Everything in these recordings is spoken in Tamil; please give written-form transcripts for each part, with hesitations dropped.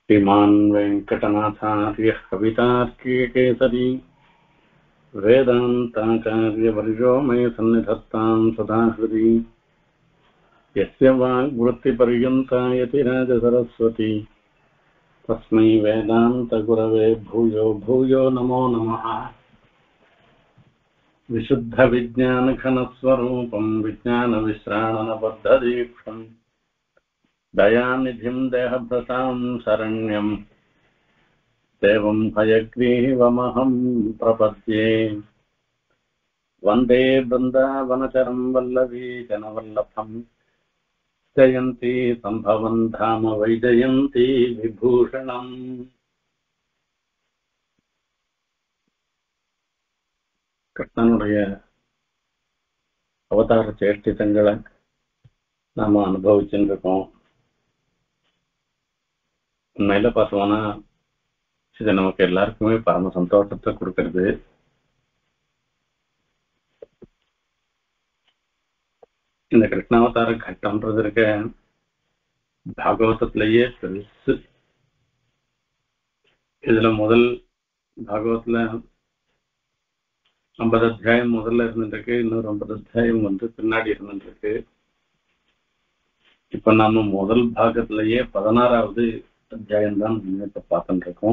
श्रीमान् वेङ्कटनाथार्यः कवितार्किकेसरी वेदान्ताचार्यवर्यो मे सन्निधत्तां सदा हृदि यस्य वाग्वृत्तिपर्यन्ता यतिराजसरस्वती तस्मै वेदान्तगुरवे भूयो भूयो नमो नमः। विशुद्धविज्ञानघनस्वरूपं विज्ञानविश्राणनबद्धदीक्षम् दयानिधिं देहभृतां शरण्यं देवं हयग्रीवमहं प्रपद्ये। वन्दे बृन्दावनचरं वल्लभी जनवल्लभं जयन्ती सम्भवं धाम वैजयन्ती विभूषणम्। கிருஷ்ணனுடைய அவதார சேஷ்டிதங்களை நாம அனுபவிச்சுட்டு இருக்கோம். உண்மையில பார்த்தோம்னா இது நமக்கு எல்லாருக்குமே பரம சந்தோஷத்தை கொடுக்கறது. இந்த கிருஷ்ணாவதார கட்டம்ன்றது இருக்க பாகவதத்திலேயே பெருசு. இதுல முதல் பாகவத்துல 50 அத்தியாயம் முதல்ல இருந்துருக்கு, இன்னொரு 50 அத்தியாயம் பின்னாடி இருந்துருக்கு. இப்ப நாம முதல் பாகத்திலேயே 16வது அத்தியாயம் தான் இப்ப பார்த்துட்டு இருக்கோம்.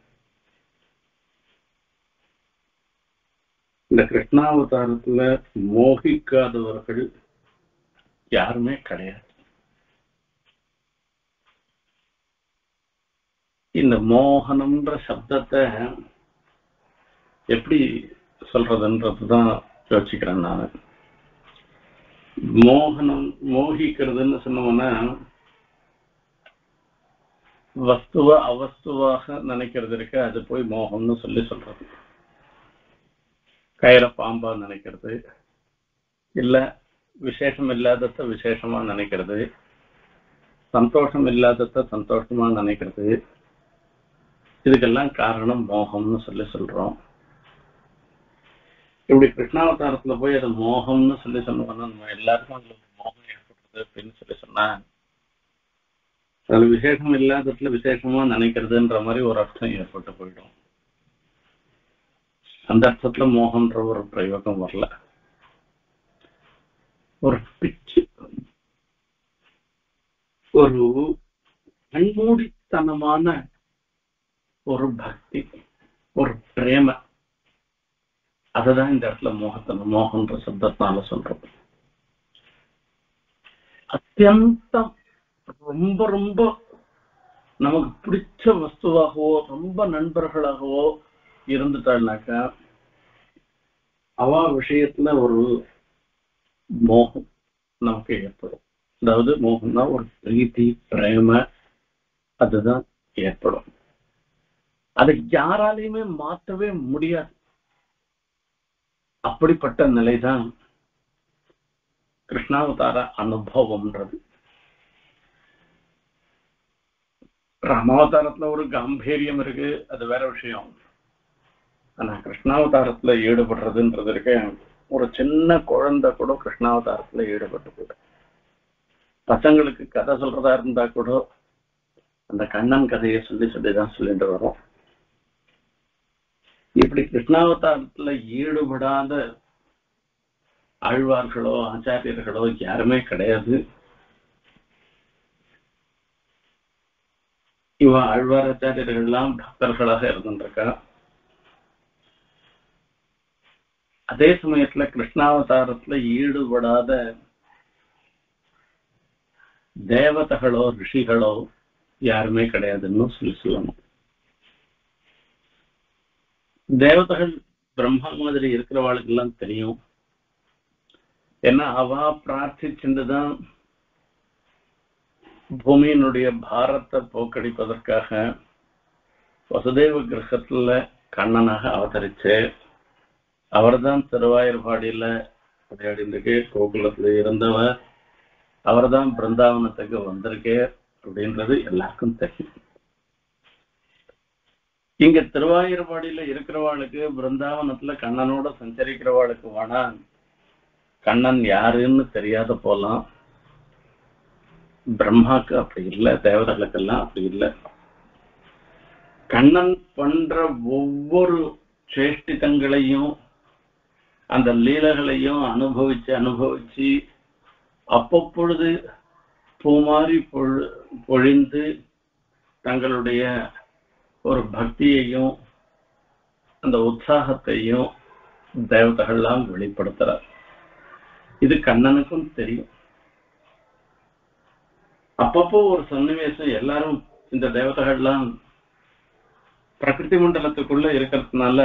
இந்த கிருஷ்ணாவதாரத்துல மோகிக்காதவர்கள் யாருமே கிடையாது. இந்த மோகனம்ன்ற சப்தத்தை எப்படி சொல்றதுன்றதுதான் யோசிக்கிறேன் நான். மோகனம் மோகிக்கிறதுன்னு சொன்னோம்னா வஸ்துவ அவஸ்துவாக நினைக்கிறது இருக்கு, அது போய் மோகம்னு சொல்றது. கயிற பாம்பா நினைக்கிறது, இல்ல விசேஷம் இல்லாதத விசேஷமா நினைக்கிறது, சந்தோஷம் இல்லாதத சந்தோஷமா நினைக்கிறது. இதுக்கெல்லாம் காரணம் மோகம்னு சொல்றோம். இப்படி கிருஷ்ணாவதாரத்துல போய் அது மோகம்னு சொன்னோம்னா நம்ம எல்லாருக்கும் அதுல மோகம் ஏற்படுறது அப்படின்னு சொன்னா அதுல விசேஷம் இல்லாததுல விசேஷமா நினைக்கிறதுன்ற மாதிரி ஒரு அர்த்தம் ஏற்பட்டு போயிடும். அந்த அர்த்தத்துல மோகம்ன்ற ஒரு பிரயோகம் வரல. ஒரு பிச்சு, ஒரு கண்மூடித்தனமான ஒரு பக்தி, ஒரு பிரேம, அதுதான் இந்த இடத்துல மோகன்ற சப்தத்தினால சொல்றோம். அத்தியந்தம் ரொம்ப ரொம்ப நமக்கு பிடிச்ச வஸ்துவாகவோ ரொம்ப நண்பர்களாகவோ இருந்துட்டாள்னாக்கா அவ விஷயத்துல ஒரு மோகம் நமக்கு ஏற்படும். அதாவது மோகம்னா ஒரு பிரீத்தி பிரேம, அதுதான் ஏற்படும். அதை யாராலையுமே மாற்றவே முடியாது. அப்படிப்பட்ட நிலைதான் கிருஷ்ணாவதார அனுபவம்ன்றது. ராமாவதாரத்துல ஒரு காம்பீரியம் இருக்கு, அது வேற விஷயம். ஆனா கிருஷ்ணாவதாரத்துல ஈடுபடுறதுன்றது இருக்க, ஒரு சின்ன குழந்தை கூட கிருஷ்ணாவதாரத்துல ஈடுபட்டு கூட பசங்களுக்கு கதை சொல்றதா இருந்தா கூட அந்த கண்ணன் கதையை சொல்லிதான் சொல்லிட்டு வரோம். இப்படி கிருஷ்ணாவதாரத்துல ஈடுபடாத ஆழ்வார்களோ ஆச்சாரியர்களோ யாருமே கிடையாது. இவ ஆழ்வார் ஆச்சாரியர்கள் எல்லாம் பக்தர்களாக இருந்துருக்கா. அதே சமயத்துல கிருஷ்ணாவதாரத்துல ஈடுபடாத தேவதைகளோ ரிஷிகளோ யாருமே கிடையாதுன்னு சொல்லணும். தேவதைகள் பிரம்மா மாதிரி இருக்கிறவாளுக்கு எல்லாம் தெரியும். ஏன்னா அவ பிரார்த்திச்சுதான் பூமியினுடைய பாரத்தை போக்கடிப்பதற்காக வசுதேவ கிரகத்துல கண்ணனாக அவதரிச்சு அவர்தான் திருவாயூர்பாடியில விளையாடிருக்கு, கோகுலத்துல இருந்தவர் அவர்தான் பிருந்தாவனத்துக்கு வந்திருக்கு அப்படின்றது எல்லாருக்கும் தெரியும். இங்க திருவாயூர்பாடியில இருக்கிறவாளுக்கு பிருந்தாவனத்துல கண்ணனோட சஞ்சரிக்கிறவாளுக்கு வேணா கண்ணன் யாருன்னு தெரியாத போலாம். பிரம்மாக்கு அப்படி இல்லை, தேவதைகளுக்கெல்லாம் அப்படி இல்லை. கண்ணன் பண்ற ஒவ்வொரு சேஷ்டிதங்களையும் அந்த லீலைகளையும் அனுபவிச்சு அப்பப்பொழுது பூமாரி பொழிந்து தங்களுடைய ஒரு பக்தியையும் அந்த உற்சாகத்தையும் தேவதைகள்லாம் வெளிப்படுத்துறார். இது கண்ணனுக்கும் தெரியும். அப்பப்போ ஒரு சன்னிவேசம் எல்லாரும் இந்த தேவதைகள்லாம் பிரகிருதி மண்டலத்துக்குள்ள இருக்கிறதுனால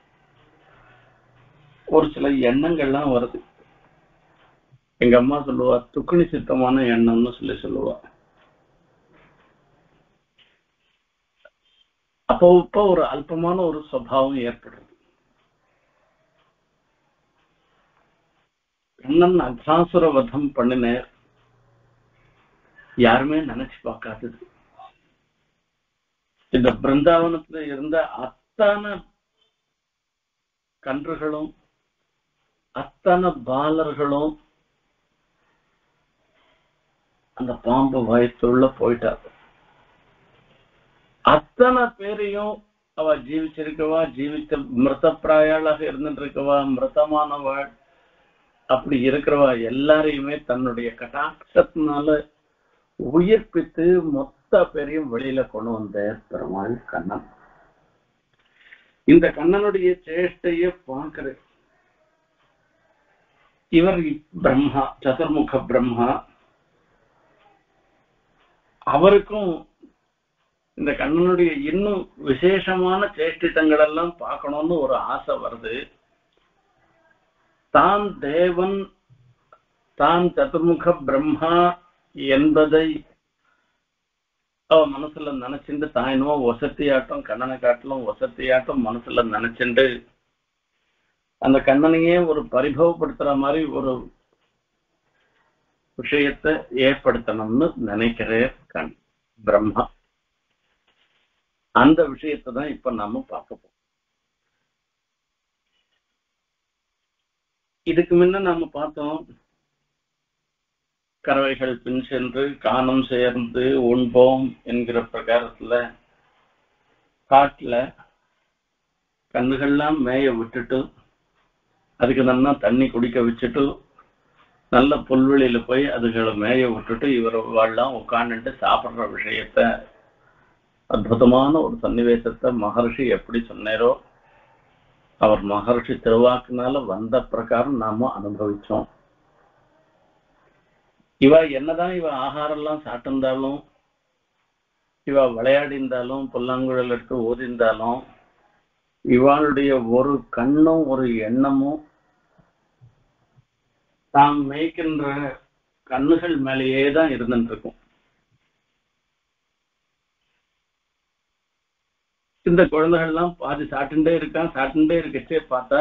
ஒரு சில எண்ணங்கள்லாம் வருது. எங்க அம்மா சொல்லுவா துக்குனி சித்தமான எண்ணம்னு சொல்லுவா. அப்போ ஒரு அல்பமான ஒரு சுபாவம் ஏற்படுறது. கண்ணன் அக்ஷாசுர வதம் பண்ணினார், யாருமே நினைச்சு பார்க்காதது. இந்த பிருந்தாவனத்துல இருந்த அத்தனை கன்றுகளும் அத்தனை பாலர்களும் அந்த பாம்பு வயத்துள்ள போயிட்டாரு. அத்தனை பேரையும் அவ ஜீவிச்சிருக்கவா, ஜீவித்த மிருதப்பிராயாளாக இருந்துட்டு இருக்கவா, மிருதமானவள் அப்படி இருக்கிறவா எல்லாரையுமே தன்னுடைய கடாட்சத்தினால உயிர்ப்பித்து மொத்த பேரையும் வெளியில கொண்டு வந்த பெருமாள் கண்ணன். இந்த கண்ணனுடைய சேஷ்டையை பார்க்கிற இவர் பிரம்மா, சதுர்முக பிரம்மா, அவருக்கும் இந்த கண்ணனுடைய இன்னும் விசேஷமான சேஷ்டிதங்கள் எல்லாம் பார்க்கணும்னு ஒரு ஆசை வருது. தான் தேவன், தான் சதுர்முக பிரம்மா என்பதை அவ மனசுல நினைச்சுட்டு தான் என்னவோ வசத்தியாட்டம், கண்ணனை காட்டிலும் வசத்தியாட்டம் மனசுல நினைச்சுட்டு அந்த கண்ணனையே ஒரு பரிபவப்படுத்துற மாதிரி ஒரு விஷயத்தை ஏற்படுத்தணும்னு நினைக்கிறேன் கண் பிரம்மா. அந்த விஷயத்தை தான் இப்ப நாம பார்க்க போறோம். இதுக்கு முன்ன நாம பார்த்தோம், கறவைகள் பின் சென்று காணம் சேர்ந்து உண்போம் என்கிற பிரகாரத்துல காட்டுல கண்ணுகள்லாம் மேய விட்டுட்டு அதுக்கு நல்லா தண்ணி குடிக்க வச்சுட்டு நல்ல புல்வெளியில போய் அதுகளை மேய விட்டுட்டு இவரெல்லாம் உட்காந்துட்டு சாப்பிடுற விஷயத்த, அற்புதமான ஒரு சன்னிவேசத்தை மகர்ஷி எப்படி சொன்னாரோ அவர் மகர்ஷி திருவாக்குனால வந்த பிரகாரம் நாம அனுபவிச்சோம். இவ என்னதான் இவ ஆகாரம் எல்லாம் சாப்பிட்டிருந்தாலும், இவ விளையாடி இருந்தாலும், புல்லாங்குழல் எடுத்து ஓதிந்தாலும், இவளுடைய ஒரு கண்ணும் ஒரு எண்ணமும் தாம் மேய்க்கின்ற கண்ணுகள் மேலேயே தான் இருந்துட்டு இருக்கும். இந்த குழந்தைகள்லாம் பாதி சாப்பிட்டுட்டே இருக்கச்சே பார்த்தா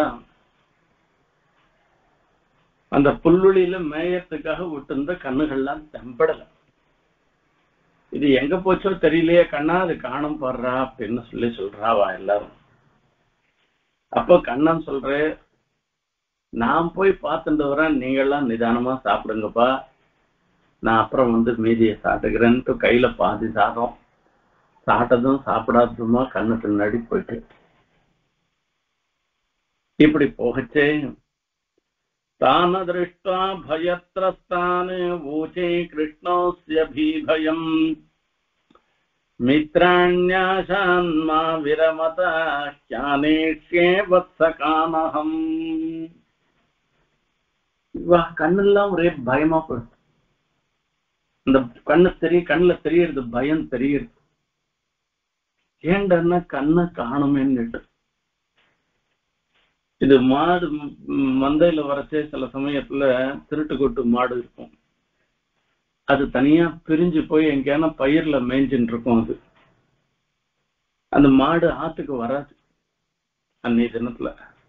அந்த புல்வெளியில மேயறதுக்காக விட்டுருந்த கண்ணுகள்லாம் தெம்படல. இது எங்க போச்சோ தெரியலையே கண்ணா, அது காணம் போடுறா அப்படின்னு சொல்றாவா எல்லாரும். அப்போ கண்ணன் சொல்ற, நான் போய் பார்த்துட்டு வரேன், நீங்கள்லாம் நிதானமா சாப்பிடுங்கப்பா, நான் அப்புறம் மீதியை சாப்பிட்டுக்கிறேன்ட்டு கையில பாதி சாதம் சாப்பிட்டதும் சாப்பிடாததுமா கண்ணு பின்னாடி போயிட்டு இப்படி போகச்சே தான திருஷ்டா பயத்ரஸ்தானே ஊச்சே கிருஷ்ணோஸ்ய பீபயம் மித்ராண்யாசான்மா விரமதா ஞானேஷ்யே வத்சகானஹம். இவா கண்ணெல்லாம் ஒரே பயமா போயிடுது. இந்த கண்ணுல தெரியறது பயம் தெரியுது. ஏண்டன்னா கண்ணை காணுமேன்னு. இது மாடு மந்தையில வரச்சே சில சமயத்துல திருட்டு கொட்டு மாடு இருக்கும், அது தனியா பிரிஞ்சு போய் எங்கேயான பயிர்ல மேய்ஞ்சின்னு இருக்கும். அது அந்த மாடு ஆத்துக்கு வராது. அன்னைய தினத்துல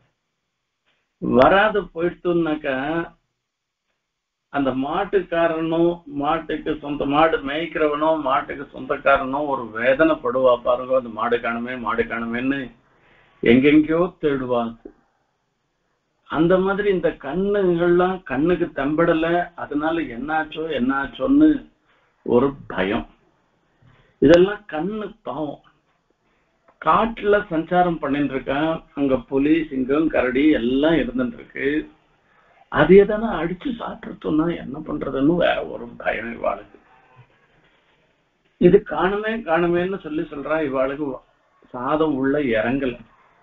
வராது போயிடுத்துனாக்கா அந்த மாட்டுக்காரனும் மாட்டுக்கு சொந்த மாடு மேய்க்கிறவனும் மாட்டுக்கு சொந்தக்காரனும் ஒரு வேதனைப்படுவா பாருங்க. அது மாடு காணுமேன்னு எங்கெங்கயோ தேடுவாங்க. அந்த மாதிரி இந்த கண்ணுகள்லாம் கண்ணுக்கு தெம்படல, அதனால என்னாச்சோன்னு ஒரு பயம். இதெல்லாம் கண்ணு பாவம். காட்டுல சஞ்சாரம் பண்ணிட்டு இருக்கான். அங்க புலி, சிங்கம், கரடி எல்லாம் இருந்துட்டு இருக்கு. அது எதனா அடிச்சு சாப்பிட்டுனா என்ன பண்றதுன்னு வேற ஒரு பயம் இவாளுக்கு. இது காணுமேன்னு சொல்றா. இவாளுக்கு சாதம் உள்ள இறங்கல.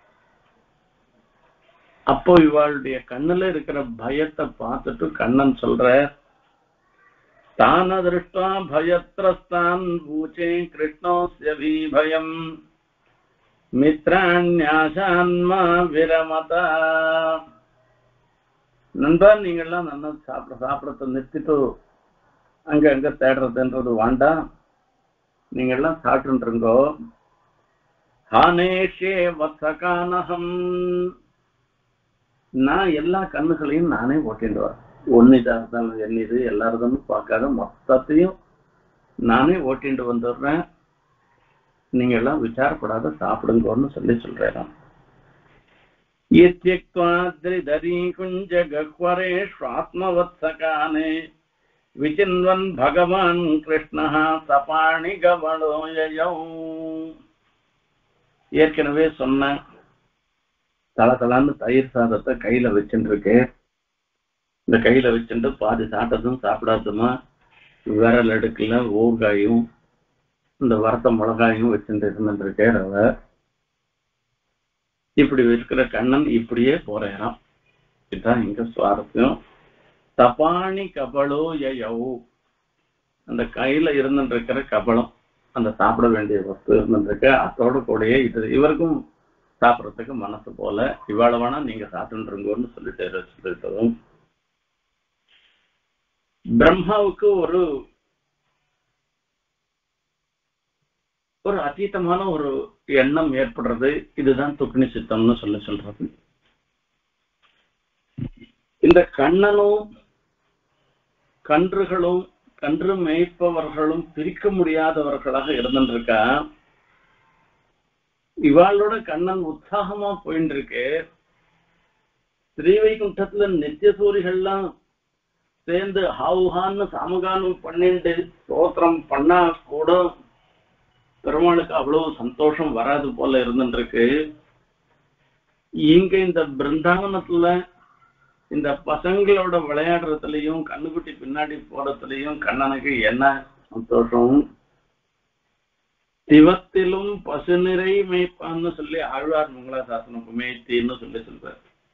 அப்போ இவாளுடைய கண்ணுல இருக்கிற பயத்தை பார்த்துட்டு கண்ணன் சொல்ற, தான திருஷ்டா பயத்ரஸ்தான் பூச்சே கிருஷ்ணோஸ்ய பயம் மித்ராண்யாசான்மா விரமதா. நண்பா, நீங்கெல்லாம் நல்லா சாப்பிடறத நிறுத்திட்டு அங்க தேடுறதுன்றது வேண்டாம். நீங்க எல்லாம் சாப்பிட்டுருங்கோ. ஹானேஷே வத்சகானஹம், நான் எல்லா கண்ணுகளையும் நானே ஓட்டிட்டு வரேன். ஒன்னிதான் என்னது எல்லாரும் பார்க்காத மொத்தத்தையும் நானே ஓட்டிட்டு வந்துடுறேன். நீங்க எல்லாம் விசாரப்படாத சாப்பிடுங்கன்னு சொல்றேன். குஞ்சகேஷ்வாத்மவத்சகானே விசின்வன் பகவான் கிருஷ்ணா சபாணி கவளோயோ. ஏற்கனவே சொன்ன தளத்தலான்னு தயிர் சாதத்தை கையில வச்சுட்டு இருக்கு. இந்த கையில வச்சுட்டு பாதி சாப்பிட்டதும் சாப்பிடாதுமா விரல் அடுக்கல ஊறுகாயும் இந்த வறுத்த மிளகாயும் வச்சுட்டு இருந்துட்டு இருக்கேன். இப்படி இருக்கிற கண்ணன் இப்படியே போறேறான். இதுதான் இங்க சுவாரஸ்யம். தபாணி கபலோ யோ, அந்த கையில இருந்துட்டு இருக்கிற கபலம், அந்த சாப்பிட வேண்டிய வஸ்து இருந்துட்டு இருக்க. அதோட கூடயே இது இவருக்கும் சாப்பிடறதுக்கு மனசு போல. இவ்வளவு வேணா நீங்க சாப்பிட்டுருங்கன்னு சொல்லிட்டதும் பிரம்மாவுக்கு ஒரு அதீதமான ஒரு எண்ணம் ஏற்படுறது. இதுதான் துக்னி சித்தம்னு சொல்றது. இந்த கண்ணனும் கன்றுகளும் கன்று மேய்ப்பவர்களும் பிரிக்க முடியாதவர்களாக இருந்துருக்கா. இவாளோட கண்ணன் உற்சாகமா போயிட்டு இருக்கு. ஸ்ரீவைகுண்டத்துல நித்திய சூரிகள்லாம் சேர்ந்து ஹாவுஹான்னு சாமகானம் பண்ணிட்டு ஸ்தோத்திரம் பண்ணா கூட பெருமாளுக்கு அவ்வளவு சந்தோஷம் வராது போல இருந்துருக்கு. இங்க இந்த பிருந்தாவனத்துல இந்த பசங்களோட விளையாடுறதுலயும் கண்ணுக்குட்டி பின்னாடி போறதுலயும் கண்ணனுக்கு என்ன சந்தோஷம். சிவத்திலும் பசுநிறை மேய்ப்பான்னு சொல்லி ஆழ்வார் மங்களாசாசனம் மேய்த்தின்னு சொல்ற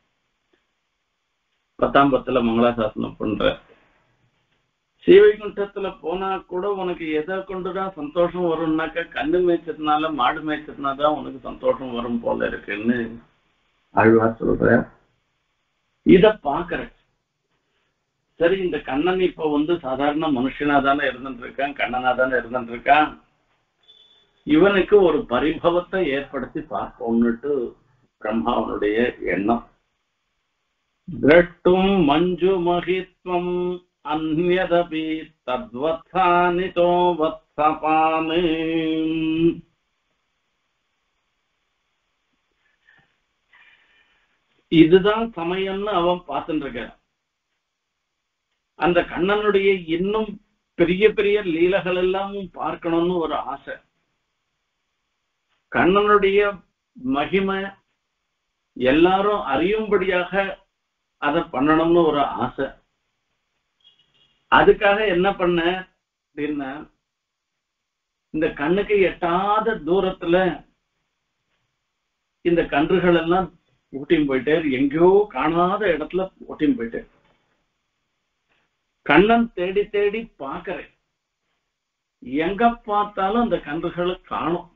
10ஆம் பத்துல மங்களாசாசனம் பண்ற. ஸ்ரீவைகுண்டத்துல போனா கூட உனக்கு எதை கொண்டுதான் சந்தோஷம் வரும்னாக்க கண்ணு மேய்ச்சதுனால மாடு மேய்ச்சதுனாதான் உனக்கு சந்தோஷம் வரும் போல இருக்குன்னு ஆழ்வார் சொல்ற. இத பாக்குற. சரி, இந்த கண்ணன் இப்ப சாதாரண மனுஷனா தானே இருந்துட்டு இருக்கான், கண்ணனா தானே இருந்துட்டு இருக்கான். இவனுக்கு ஒரு பரிபவத்தை ஏற்படுத்தி பார்ப்போம்னுட்டு பிரம்மாவனுடைய எண்ணம். திரட்டும் மஞ்சு மகித்வம் அந்யதபி தத்வத்சானிதோ வத்சபானே. இதுதான் சமயம்னு அவன் பார்த்துட்டு இருக்க. அந்த கண்ணனுடைய இன்னும் பெரிய பெரிய லீலைகள் எல்லாம் பார்க்கணும்னு ஒரு ஆசை. கண்ணனுடைய மகிமை எல்லாரும் அறியும்படியாக அதை பண்ணணும்னு ஒரு ஆசை. அதுக்காக என்ன பண்ண அப்படின்னா, இந்த கண்ணுக்கு எட்டாத தூரத்துல இந்த கன்றுகள் எல்லாம் ஊட்டின்னு போயிட்டே, எங்கேயோ காணாத இடத்துல ஊட்டின்னு போயிட்டே. கண்ணன் தேடி தேடி பார்க்கிறேன், எங்க பார்த்தாலும் அந்த கன்றுகளை காணும்.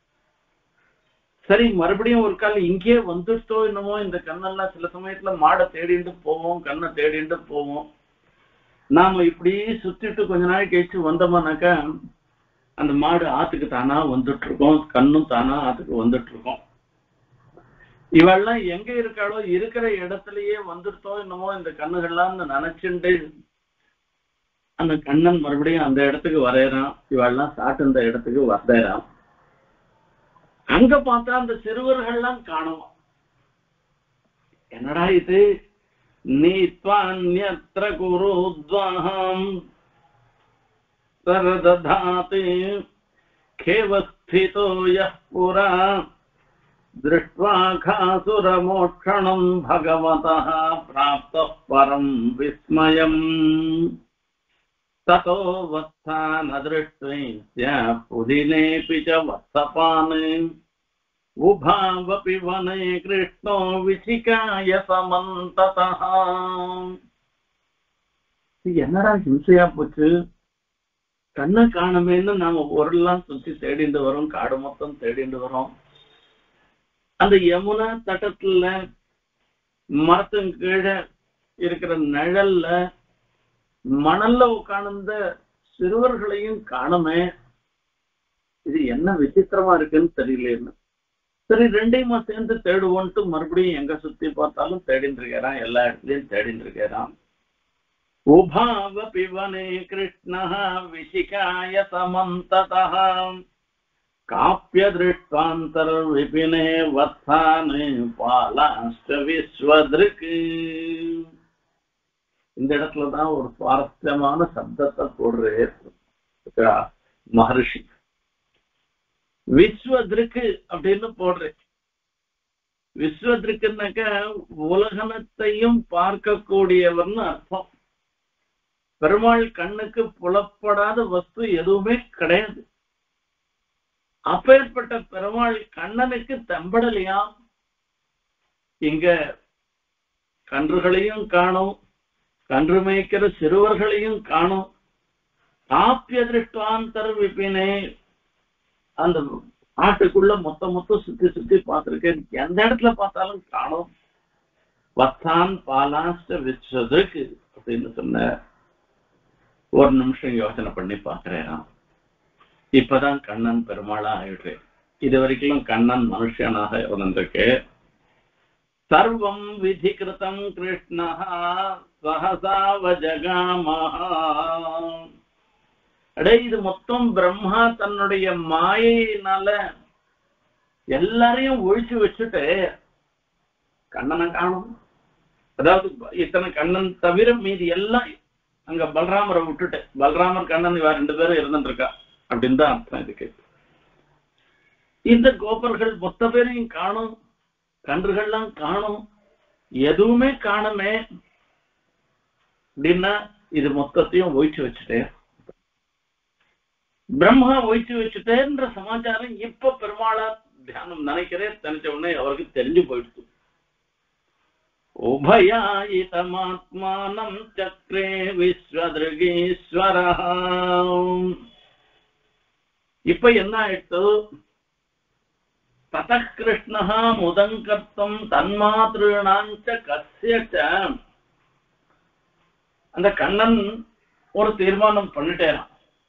சரி, மறுபடியும் ஒரு கால் இங்கே வந்துட்டோ என்னமோ. இந்த கண்ணெல்லாம் சில சமயத்துல மாடை தேடிட்டு போவோம், கண்ணை தேடிட்டு போவோம். நாம இப்படி சுத்திட்டு கொஞ்ச நாள் கழிச்சு வந்தோம்னாக்கா அந்த மாடு ஆத்துக்கு தானா வந்துட்டு இருக்கோம், கண்ணும் தானா ஆத்துக்கு வந்துட்டு இருக்கோம். இவெல்லாம் எங்க இருக்காளோ இருக்கிற இடத்துலயே வந்துட்டோ என்னமோ இந்த கண்ணுகள்லாம் நினைச்சுண்டு அந்த கண்ணன் மறுபடியும் அந்த இடத்துக்கு வரையறான். இவெல்லாம் சாட்டு இந்த இடத்துக்கு வரையறான். அங்க பார்த்தா அந்த சிறுவர்கள்லாம் காணும். என்னடா இது, நீத்வான்யத்ர குருத்வாஹம் சரததாதே கேவஸ்திதோ யஹ் புரா दृष्ट्वा घासुरमोक्षणम् भगवतः प्राप्तः परम् विस्मयम् ततो वत्सान दृष्ट्वैस्य पुदिनेऽपि च वत्सपान् उभावपि वने कृष्णो विशिकाय समन्ततः என்னடா ஹிம்சையா போச்சு கண்ணை காணமேன்னு நாம ஊரெல்லாம் சுத்தி தேடிட்டு வரோம் காடு மொத்தம் தேடிட்டு வரோம் அந்த யமுனா தட்டத்துல மரத்தின் கீழே இருக்கிற நிழல்ல மணல்ல உட்கார்ந்த சிறுவர்களையும் காணுமே இது என்ன விசித்திரமா இருக்குன்னு தெரியலன்னு சரி ரெண்டையுமா சேர்ந்து தேடுவோன்ட்டு மறுபடியும் எங்க சுத்தி பார்த்தாலும் தேடிட்டு இருக்கிறான் எல்லா இடத்துலயும் தேடிட்டு இருக்கிறான் उभावपि वने कृष्णः विशिकाय समन्ततः काप्य दृष्ट्वान्तर्विपिने वत्साने पालाश्च विश्वदृक् இந்த இடத்துல தான் ஒரு சுவாரஸ்யமான சப்தத்தை போடுற மகர்ஷி விஸ்வதிருக்கு அப்படின்னு போடுறேன் விஸ்வதிருக்குனாக்க உலகத்தையும் பார்க்கக்கூடியவர்னு அர்த்தம் பெருமாள் கண்ணுக்கு புலப்படாத வஸ்து எதுவுமே கிடையாது அப்பேற்பட்ட பெருமாள் கண்ணனுக்கு தம்படலையா இங்க கன்றுகளையும் காணும் கன்று மேய்க்கிற சிறுவர்களையும் காணும் காப்பிய திருஷ்டாந்தர் விப்பினே அந்த ஆட்டுக்குள்ள மொத்த சுத்தி சுத்தி பார்த்திருக்கேன் எந்த இடத்துல பார்த்தாலும் காணும் வத்தான் பாலாஸ்ட விஸ்வதிருக்கு அப்படின்னு சொன்ன ஒரு நிமிஷம் யோசனை பண்ணி பாக்குறேன் இப்பதான் கண்ணன் பெருமாளா ஆயிடுறேன் இது வரைக்கும் கண்ணன் மனுஷனாக இருந்திருக்கு சர்வம் விதிகிருதம் கிருஷ்ணா சஹசாவஜகாமஹா அடே இது மொத்தம் பிரம்மா தன்னுடைய மாயினால எல்லாரையும் ஒழிச்சு வச்சுட்டு கண்ணனை காணும் அதாவது இத்தனை கண்ணன் தவிர மீதி எல்லாம் அங்க பலராமரை விட்டுட்டு பலராமர் கண்ணன் இவ ரெண்டு பேரும் இருந்துட்டு இருக்கா அப்படின்னு தான் அர்த்தம் இதுக்கு இந்த கோபர்கள் மொத்த பேரையும் காணும் கன்றுகள்லாம் காணும் எதுவுமே காணுமே அப்படின்னா இது மொத்தத்தையும் ஒழிச்சு வச்சுட்டேன் பிரம்மா ஒழிச்சு வச்சுட்டேன்ற சமாச்சாரம் இப்ப பெருமாளா தியானம் நினைக்கிறேன் நினைச்ச உடனே அவருக்கு தெரிஞ்சு போயிடுச்சு உபயாயிதமாத்மானம் சக்ரே விஸ்வதிருகீஸ்வரः இப்ப என்ன ஆயிடுத்து ததः கிருஷ்ணः முதங்கர்த்தம் தன்மாத்ருணாஞ்ச கஸ்யச்ச அந்த கண்ணன் ஒரு தீர்மானம் பண்ணிட்டேன்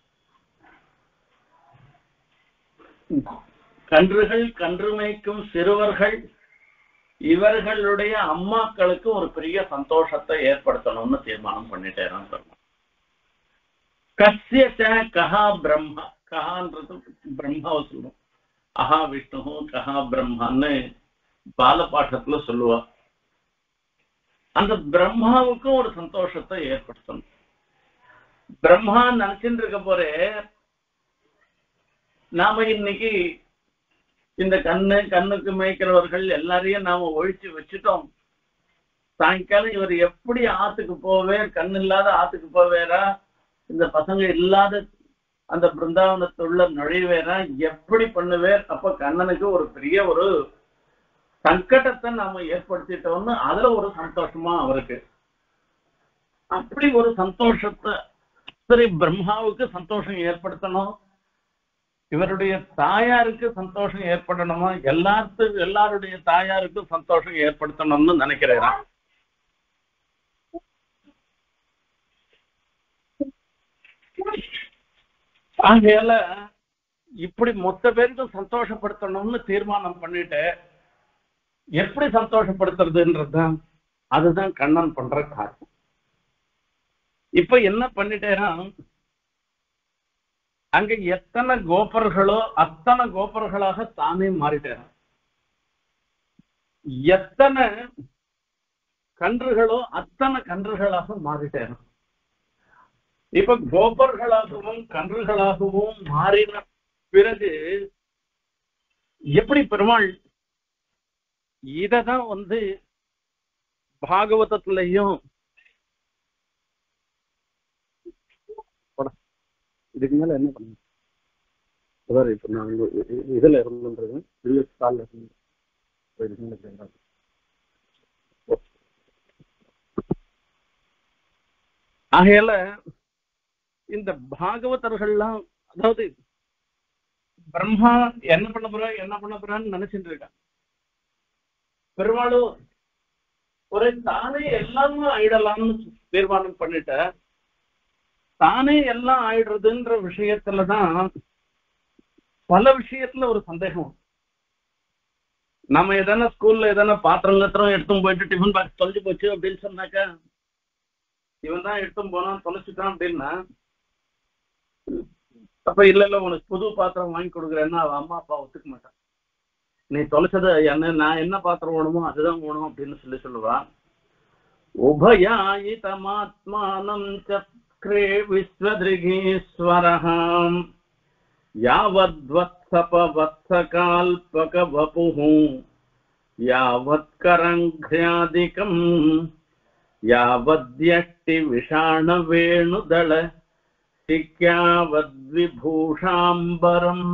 கன்றுகள் கன்று மேய்க்கும் சிறுவர்கள் இவர்களுடைய அம்மாக்களுக்கு ஒரு பெரிய சந்தோஷத்தை ஏற்படுத்தணும்னு தீர்மானம் பண்ணிட்டேன் சொன்னான் கஸ்யச்ச கஹா பிரம்மா கஹான்றது பிரம்மாவை சொல்லுவோம் அஹா விஷ்ணு கஹா பிரம்மான்னு பாலபாட்டத்துல சொல்லுவா அந்த பிரம்மாவுக்கும் ஒரு சந்தோஷத்தை ஏற்படுத்தணும் பிரம்மா நினைச்சுட்டு இருக்க போறே நாம இன்னைக்கு இந்த கண்ணுக்கு மேய்க்கிறவர்கள் எல்லாரையும் நாம ஒழிச்சு வச்சுட்டோம் சாயங்காலம் இவர் எப்படி ஆத்துக்கு போவேர் கண் இல்லாத ஆத்துக்கு போவேரா இந்த பசங்க இல்லாத அந்த பிருந்தாவனத்துள்ள நுழைவேரா எப்படி பண்ணுவேர் அப்ப கண்ணனுக்கு ஒரு பெரிய ஒரு சங்கடத்தை நாம ஏற்படுத்திட்டோம்னு அதுல ஒரு சந்தோஷமா அவருக்கு அப்படி ஒரு சந்தோஷத்தை சரி பிரம்மாவுக்கு சந்தோஷம் ஏற்படுத்தணும் இவருடைய தாயாருக்கு சந்தோஷம் ஏற்படணுமா எல்லாருடைய தாயாருக்கும் சந்தோஷம் ஏற்படுத்தணும்னு நினைக்கிறேன் ஆகையால இப்படி மொத்த பேருக்கும் சந்தோஷப்படுத்தணும்னு தீர்மானம் பண்ணிட்டு எப்படி சந்தோஷப்படுத்துறதுன்றதுதான் அதுதான் கண்ணன் பண்ற காரணம் இப்ப என்ன பண்ணிட்டேன்னா அங்க எத்தனை கோபர்களோ அத்தனை கோபர்களாக தானே மாறிட்டார் எத்தனை கன்றுகளோ அத்தனை கன்றுகளாக மாறிட்டார் இப்ப கோபர்களாகவும் கன்றுகளாகவும் மாறின பிறகு எப்படி பெருமாள் இததான் பாகவதத்திலையும் இதுக்கு மேல என்ன பண்ண இப்ப நான் இதுல இருந்துன்றது காலில் இருந்து ஆகையால இந்த பாகவதர்கள்லாம் அதாவது பிரம்மா என்ன பண்ண போறான்னு நினைச்சிட்டு இருக்கான். பெரும்பாலும் ஒரு தானே எல்லாமே ஆயிடலாம்னு தீர்மானம் பண்ணிட்ட தானே எல்லாம் ஆயிடுறதுன்ற விஷயத்துலதான் பல விஷயத்துல ஒரு சந்தேகம். நம்ம எதனா ஸ்கூல்ல எதனா பாத்திரம் எடுத்தும் போயிட்டு டிஃபன் பாக்ஸ் தொலைஞ்சு போச்சு அப்படின்னு சொன்னாக்கா இவன் தான் எடுத்தும் போனான் தொலைச்சுட்டான் அப்படின்னா அப்ப இல்ல உனக்கு புது பாத்திரம் வாங்கி கொடுக்குறேன்னா அவன் அம்மா அப்பா ஒத்துக்க மாட்டான். நீ தொலைச்சது என்ன நான் என்ன பாத்திரம் வேணுமோ அதுதான் வேணும் அப்படின்னு சொல்லுவா. உபயாயிதமாத்மானம் சக்ரே விஸ்வதிருகீஸ்வரஹாம் யாவத்வத்சபவத்சகால்பக வபுஹு யாவத்கரங்க்யாதிகம் யாவத்யஷ்டி விஷாண வேணுதள சிக்யாவத்விபூஷாம்பரம்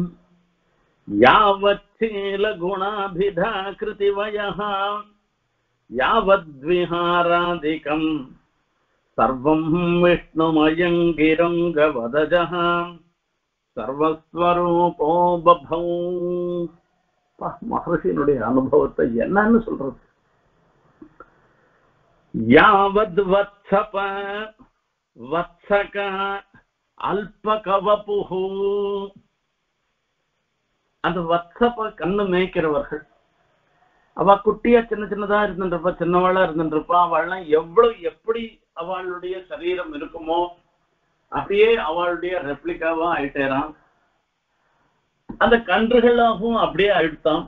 யாவச்சீல குணாபிதாகிருதிவயः யாவத்விஹாராதிகம் சர்வம் விஷ்ணுமயம் கிரங்கவதஜः சர்வஸ்வரூபோ பபௌ. மகர்ஷியினுடைய அனுபவத்தை என்னன்னு சொல்றது? யாவத் வத்சப வத்சக அல்பகவபுஹு. அந்த வத்சப கண்ணு மேய்க்கிறவர்கள் அவ குட்டியா சின்னதா இருந்துருப்பா, சின்னவாளா இருந்துருப்பா. அவள்லாம் எப்படி அவளுடைய சரீரம் இருக்குமோ அப்படியே அவளுடைய ரெப்ளிகாவா ஆயிட்டேறான். அந்த கன்றுகளாகவும் அப்படியே ஆயிடுத்தான்.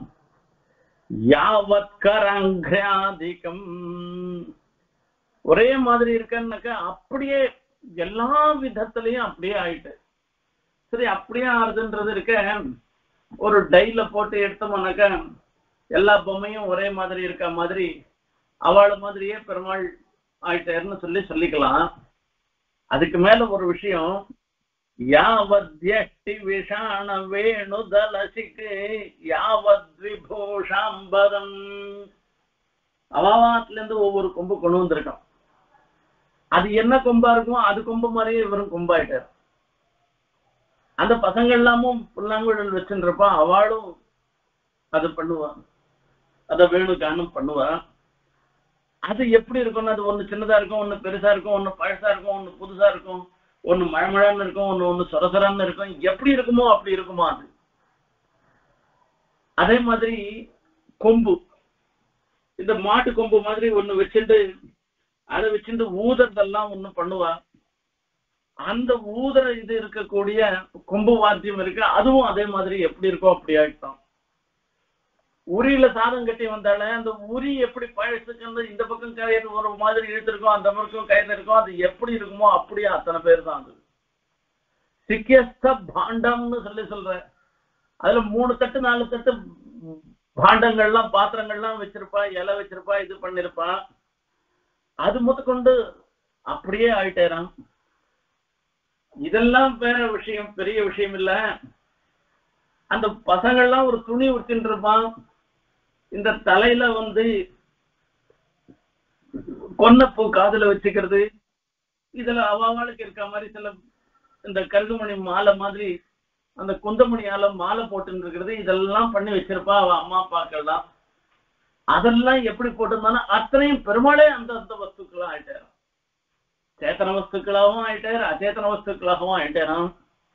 யாவத்கரங்க்யாதிகம் ஒரே மாதிரி இருக்கன்னாக்கா அப்படியே எல்லா விதத்திலையும் அப்படியே ஆயிட்டு. சரி, அப்படியே ஆறுதுன்றது இருக்க ஒரு டைல போட்டு எடுத்தோம்னாக்கா எல்லா பொம்மையும் ஒரே மாதிரி இருக்க மாதிரி அவளை மாதிரியே பெருமாள் ஆயிட்டேர்னு சொல்லிக்கலாம். அதுக்கு மேல ஒரு விஷயம், யாவத்யஷ்டி விஷாண வேணுதலசிக்கு யாவத்விபூஷாம்பரம். அவாவாத்துல இருந்து ஒவ்வொரு கொம்பு கொண்டு வந்திருக்கான். அது என்ன கொம்பா இருக்கும் அது கொம்பு மாதிரியே இவரும் கொம்பாயிட்டார். அந்த பசங்க எல்லாமும் புல்லாங்குழல் வச்சுருப்பா, அவளும் அது பண்ணுவான், அத வேணுகானும் பண்ணுவான். அது எப்படி இருக்கும்னு அது ஒண்ணு சின்னதா இருக்கும், ஒண்ணு பெருசா இருக்கும், ஒண்ணு பழசா இருக்கும், ஒண்ணு புதுசா இருக்கும், ஒண்ணு மழமழன்னு இருக்கும், ஒண்ணு சொரசொரன்னு இருக்கும். எப்படி இருக்குமோ அப்படி இருக்குமா அது. அதே மாதிரி கொம்பு, இந்த மாட்டு கொம்பு மாதிரி ஒண்ணு வச்சுட்டு அதை வச்சுட்டு ஊதறதெல்லாம் ஒண்ணு பண்ணுவா. அந்த ஊதர இது இருக்கக்கூடிய கொம்பு வாத்தியம் இருக்கு, அதுவும் அதே மாதிரி எப்படி இருக்கோ அப்படி ஆயிட்டான். உரியில சாதம் கட்டி வந்தாலே அந்த உரி எப்படி பழசுக்கு இந்த பக்கம் கயிறு ஒரு மாதிரி இழுத்திருக்கோம், அந்த பக்கம் கயிறு இருக்கும், அது எப்படி இருக்குமோ அப்படியே அத்தனை பேர் தான். அது சிக்கியஸ்த பாண்டம்னு சொல்ற. அதுல 3 தட்டு 4 தட்டு பாண்டங்கள்லாம் பாத்திரங்கள்லாம் வச்சிருப்பா, இலை வச்சிருப்பா, இது பண்ணிருப்பா. அது முதற்கொண்டு அப்படியே ஆயிட்டேறான். இதெல்லாம் வேற விஷயம், பெரிய விஷயம் இல்ல. அந்த பசங்கள்லாம் ஒரு துணி உடுத்தின்னு இருப்பான். இந்த தலையில கொன்னப்பூ காதுல வச்சுக்கிறது, இதுல அவளுக்கு இருக்க மாதிரி சில இந்த கருகுமணி மாலை மாதிரி அந்த குந்தமணியால மாலை போட்டு இருக்கிறது, இதெல்லாம் பண்ணி வச்சிருப்பா அவ அம்மா அப்பாக்கெல்லாம். அதெல்லாம் எப்படி போட்டிருந்தானா அத்தனையும் பெருமாளே அந்த அந்த வஸ்துக்களா ஆயிட்டாராம். சேத்தன வஸ்துக்களாகவும் ஆயிட்டாரு, அச்சேதன வஸ்துக்களாகவும் ஆயிட்டாராம்.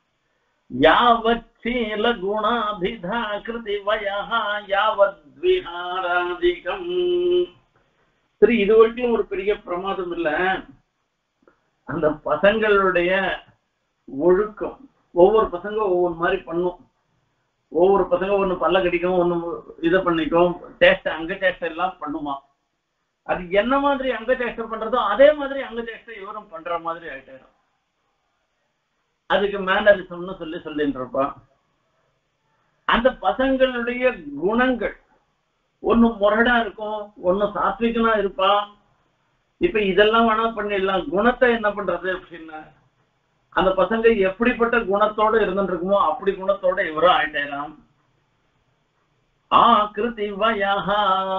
யாவச்சீல குணாபிதாகிருதி வயஹ யாவத்விஹாராதிகம். சரி, இது வரைக்கும் ஒரு பெரிய பிரமாதம் இல்ல. அந்த பசங்களுடைய ஒழுக்கம், ஒவ்வொரு பசங்க ஒவ்வொரு மாதிரி பண்ணும். ஒவ்வொரு பசங்க ஒண்ணு பல்ல கடிக்கும், ஒண்ணு இதை பண்ணிக்கும், டேஸ்ட் அங்க டேஸ்ட் எல்லாம் பண்ணுமா. அது என்ன மாதிரி அங்க டேஸ்ட் பண்றதோ அதே மாதிரி அங்க டேஸ்ட் இவரும் பண்ற மாதிரி ஆயிட்டாரு. அதுக்கு மேனரிசம்னு சொல்லிட்டு இருப்பான். அந்த பசங்களுடைய குணங்கள் ஒண்ணு முரடா இருக்கும், ஒண்ணு சாத்விகனா இருப்பான். இப்ப இதெல்லாம் வேணா பண்ணிடலாம். குணத்தை என்ன பண்றது அப்படின்னா, அந்த பசங்க எப்படிப்பட்ட குணத்தோட இருந்துட்டு இருக்குமோ அப்படி குணத்தோட இவரும் ஆயிட்டேராம். ஆகிருதி வயஹா,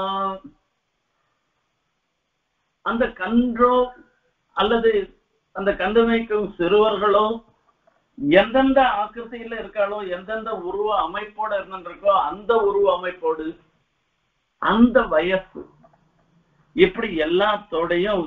அந்த கன்றோ அல்லது அந்த கன்று மேய்க்கும் சிறுவர்களோ எந்தெந்த ஆக்கிருத்தியில இருக்காளோ, எந்தெந்த உருவ அமைப்போட இருந்துருக்கோ அந்த உருவ அமைப்போடு அந்த வயசு இப்படி எல்லாத்தோடையும்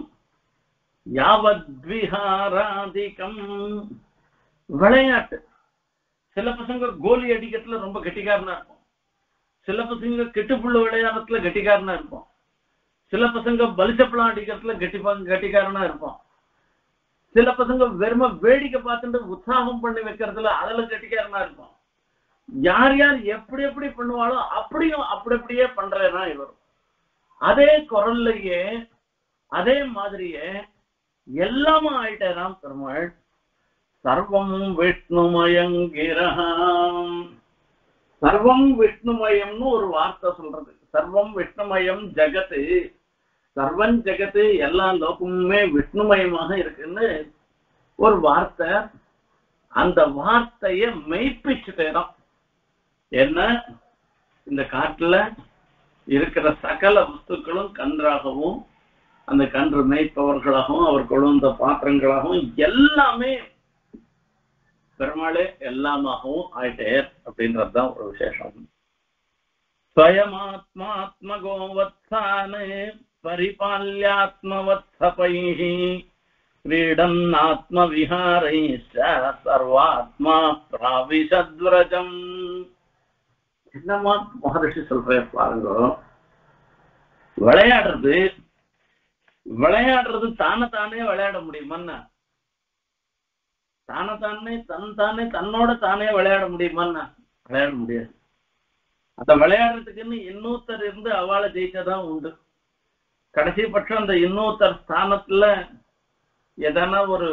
யாவத்விஹாராதிகம் விளையாட்டு. சில பசங்க கோலி அடிக்கிறதுல ரொம்ப கெட்டிக்காரனா இருக்கும், சில பசங்க கெட்டுப்புள்ள விளையாடுறதுல கெட்டிக்காரனா இருப்போம், சில பசங்க பலிச்சப்பளம் அடிக்கிறதுல கெட்டிக்காரனா இருப்போம், சில பசங்க வெறும வேடிக்கை பார்த்துட்டு உற்சாகம் பண்ணி வைக்கிறதுல அதுல கெட்டிக்காரனா இருப்போம். யார் யார் எப்படி எப்படி பண்ணுவாளோ அப்படியும் அப்படியே பண்றேன்னா இவர் அதே குரல்லையே அதே மாதிரியே எல்லாமே ஆயிட்டேராம் பெருமாள். சர்வம் விஷ்ணுமயங்கிரஹாம், சர்வம் விஷ்ணுமயம்னு ஒரு வார்த்தை சொல்றது. சர்வம் விஷ்ணுமயம் ஜகத்து, சர்வம் ஜெகத்து எல்லா லோகமுமே விஷ்ணுமயமாக இருக்குன்னு ஒரு வார்த்தை. அந்த வார்த்தைய மெய்ப்பிச்சுட்டேதான். என்ன, இந்த காட்டுல இருக்கிற சகல வஸ்துக்களும் கன்றாகவும் அந்த கன்று மேய்ப்பவர்களாகவும் அவர் கொழுந்த பாத்திரங்களாகவும் எல்லாமே பெருமாளே எல்லாமாகவும் ஆயிட்டேர் அப்படின்றதுதான் ஒரு விசேஷம். ஸ்வயமாத்மாத்மகோவத்சானே பரிபால்யாத்மவத்சபைஹி क्रीडन् आत्मविहारैश्च सर्वात्मा प्राविशद्व्रजम्. என்னமா மகரிஷி சொல்ற பாருங்க, விளையாடுறது தானே விளையாட முடியுமான்னா, தானே தன்னோட தானே விளையாட முடியுமான்னா விளையாட முடியாது. அந்த விளையாடுறதுக்குன்னு இன்னொருத்தர் இருந்து அவளை ஜெயிச்சதான் உண்டு. கடைசி பட்சம் அந்த இன்னொருத்தர் ஸ்தானத்துல எதனா ஒரு